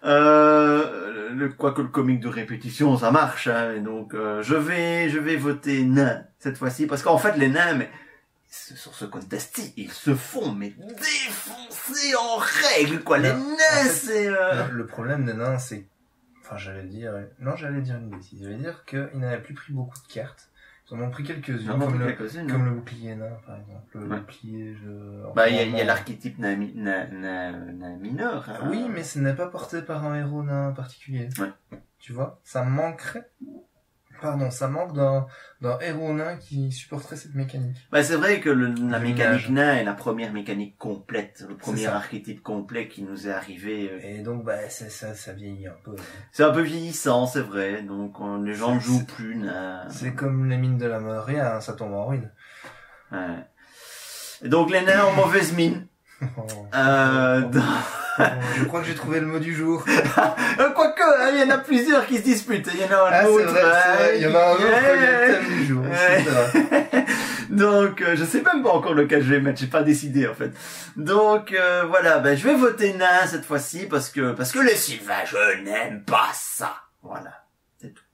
euh, le, quoique le comique de répétition, ça marche, hein. Et donc, euh, je vais, je vais voter nain cette fois-ci, parce qu'en fait, les nains, mais sur ce contest, ils se font mais défoncer en règle, quoi. Les non, nains, en fait, c'est... Euh... Le, le problème des nains, c'est... Enfin, j'allais dire... Non, j'allais dire une bêtise. J'allais dire qu'ils n'avaient plus pris beaucoup de cartes. Ils en ont pris quelques-unes, comme, le, quelques-unes, comme le bouclier nain, par exemple. Le ouais. bouclier... Je... Bah, il y a, y a l'archétype nain, nain, nain, nain mineur. Hein. Oui, mais ce n'est pas porté par un héros nain particulier. Ouais. Tu vois, ça manquerait... Pardon, ça manque d'un, d'un héros nain qui supporterait cette mécanique. Bah, c'est vrai que le, la Le mécanique minage. nain est la première mécanique complète, le premier ça. archétype complet qui nous est arrivé. Euh... Et donc, bah, c'est, ça, ça vieillit un peu. C'est un peu vieillissant, c'est vrai, donc on, les gens ne jouent c'est, plus nain. C'est comme les mines de la mort, rien, ça tombe en ruine. Ouais. Et donc les nains ont mauvaise mine. Oh. Euh, dans... Je crois que j'ai trouvé le mot du jour. Quoique, il y en a plusieurs qui se disputent. Il y en a un ah, autre. C'est vrai, c'est vrai. Il y en a un autre, yeah. il y a le thème du jour. Ouais. C'est vrai. Donc, euh, je sais même pas encore lequel je vais mettre. J'ai pas décidé, en fait. Donc, euh, voilà. Ben, je vais voter nain cette fois-ci parce que, parce que les Sylvains, je n'aime pas ça. Voilà. C'est tout.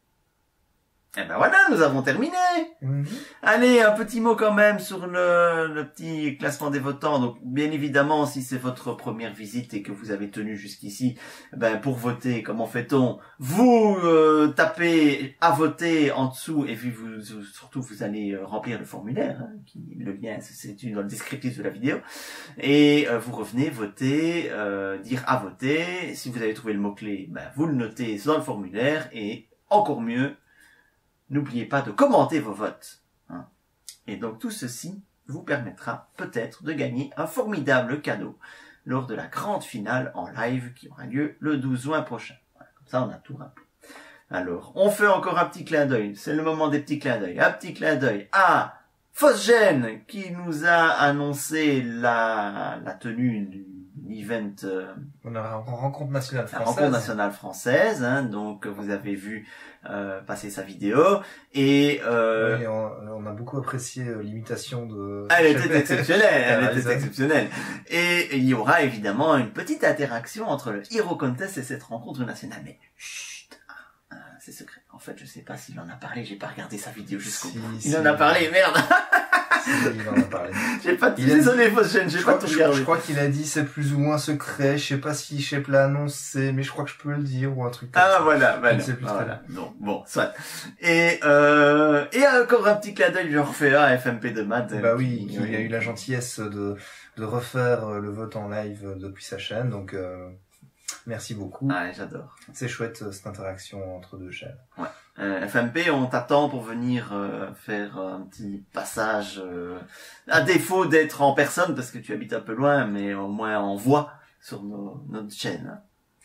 Et ben voilà, nous avons terminé. Mm-hmm. Allez, un petit mot quand même sur le, le petit classement des votants. Donc, bien évidemment, si c'est votre première visite et que vous avez tenu jusqu'ici, ben pour voter, comment fait-on? Vous euh, tapez à voter en dessous et puis vous, surtout vous allez euh, remplir le formulaire, hein, qui le lien se situe dans le descriptif de la vidéo, et euh, vous revenez voter, euh, dire à voter. Si vous avez trouvé le mot clé, ben vous le notez dans le formulaire et encore mieux. N'oubliez pas de commenter vos votes. Hein. Et donc tout ceci vous permettra peut-être de gagner un formidable cadeau lors de la grande finale en live qui aura lieu le douze juin prochain. Voilà, comme ça on a tout rappelé. Alors, on fait encore un petit clin d'œil. C'est le moment des petits clins d'œil. Un petit clin d'œil à Phosgène qui nous a annoncé la, la tenue du event euh, on a une rencontre nationale française. La rencontre nationale française, hein, donc vous avez vu euh, passer sa vidéo et euh, oui, on, on a beaucoup apprécié euh, l'imitation de. Elle était exceptionnelle, elle était exceptionnelle. Et il y aura évidemment une petite interaction entre le Hero Contest et cette rencontre nationale. Mais chut, ah, c'est secret. En fait, je sais pas s'il en a parlé. J'ai pas regardé sa vidéo jusqu'au si, bout. Il si, en a parlé, merde. Il en a parlé. J'ai pas tout désolé, Phosgène, j'ai pas tout regardé. Je crois qu'il a dit c'est plus ou moins secret. Je sais pas si Shep l'a annoncé, mais je crois que je peux le dire ou un truc comme ah, ça. Ah voilà, bah non, plus ah, voilà. Donc bon, soit. Et euh, et encore un petit clin d'œil, je refais à F M P de Math. Bah oui, qui a eu la gentillesse de de refaire le vote en live depuis sa chaîne, donc euh, merci beaucoup. Ah, j'adore. C'est chouette cette interaction entre deux chaînes. Ouais. Euh, F M P, on t'attend pour venir euh, faire un petit passage, euh, à défaut d'être en personne, parce que tu habites un peu loin, mais au moins en voix sur nos, notre chaîne.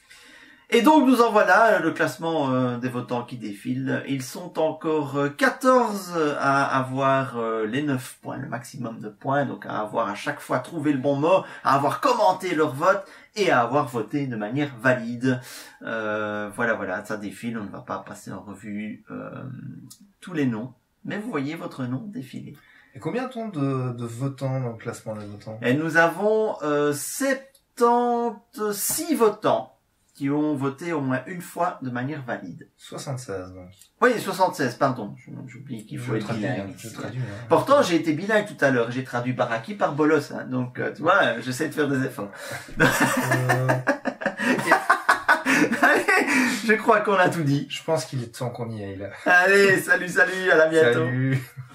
Et donc nous en voilà, le classement euh, des votants qui défile. Ils sont encore euh, quatorze à avoir euh, les neuf points, le maximum de points, donc à avoir à chaque fois trouvé le bon mot, à avoir commenté leur vote et à avoir voté de manière valide. Euh, voilà, voilà, ça défile, on ne va pas passer en revue euh, tous les noms, mais vous voyez votre nom défiler. Et combien t-on de, de votants dans le classement des votants? Et nous avons euh, soixante-six votants qui ont voté au moins une fois de manière valide. soixante-seize, donc. Oui, soixante-seize, pardon. J'oublie qu'il faut Je être traduis, bilingue. hein, je ici. traduis, hein. Pourtant, j'ai été bilingue tout à l'heure. J'ai traduit Baraki par Bolos. Hein, donc, euh, tu vois, j'essaie de faire des efforts. Euh, Allez, je crois qu'on a tout dit. je pense qu'il est temps qu'on y aille, là. Allez, salut, salut, à la bientôt. Salut.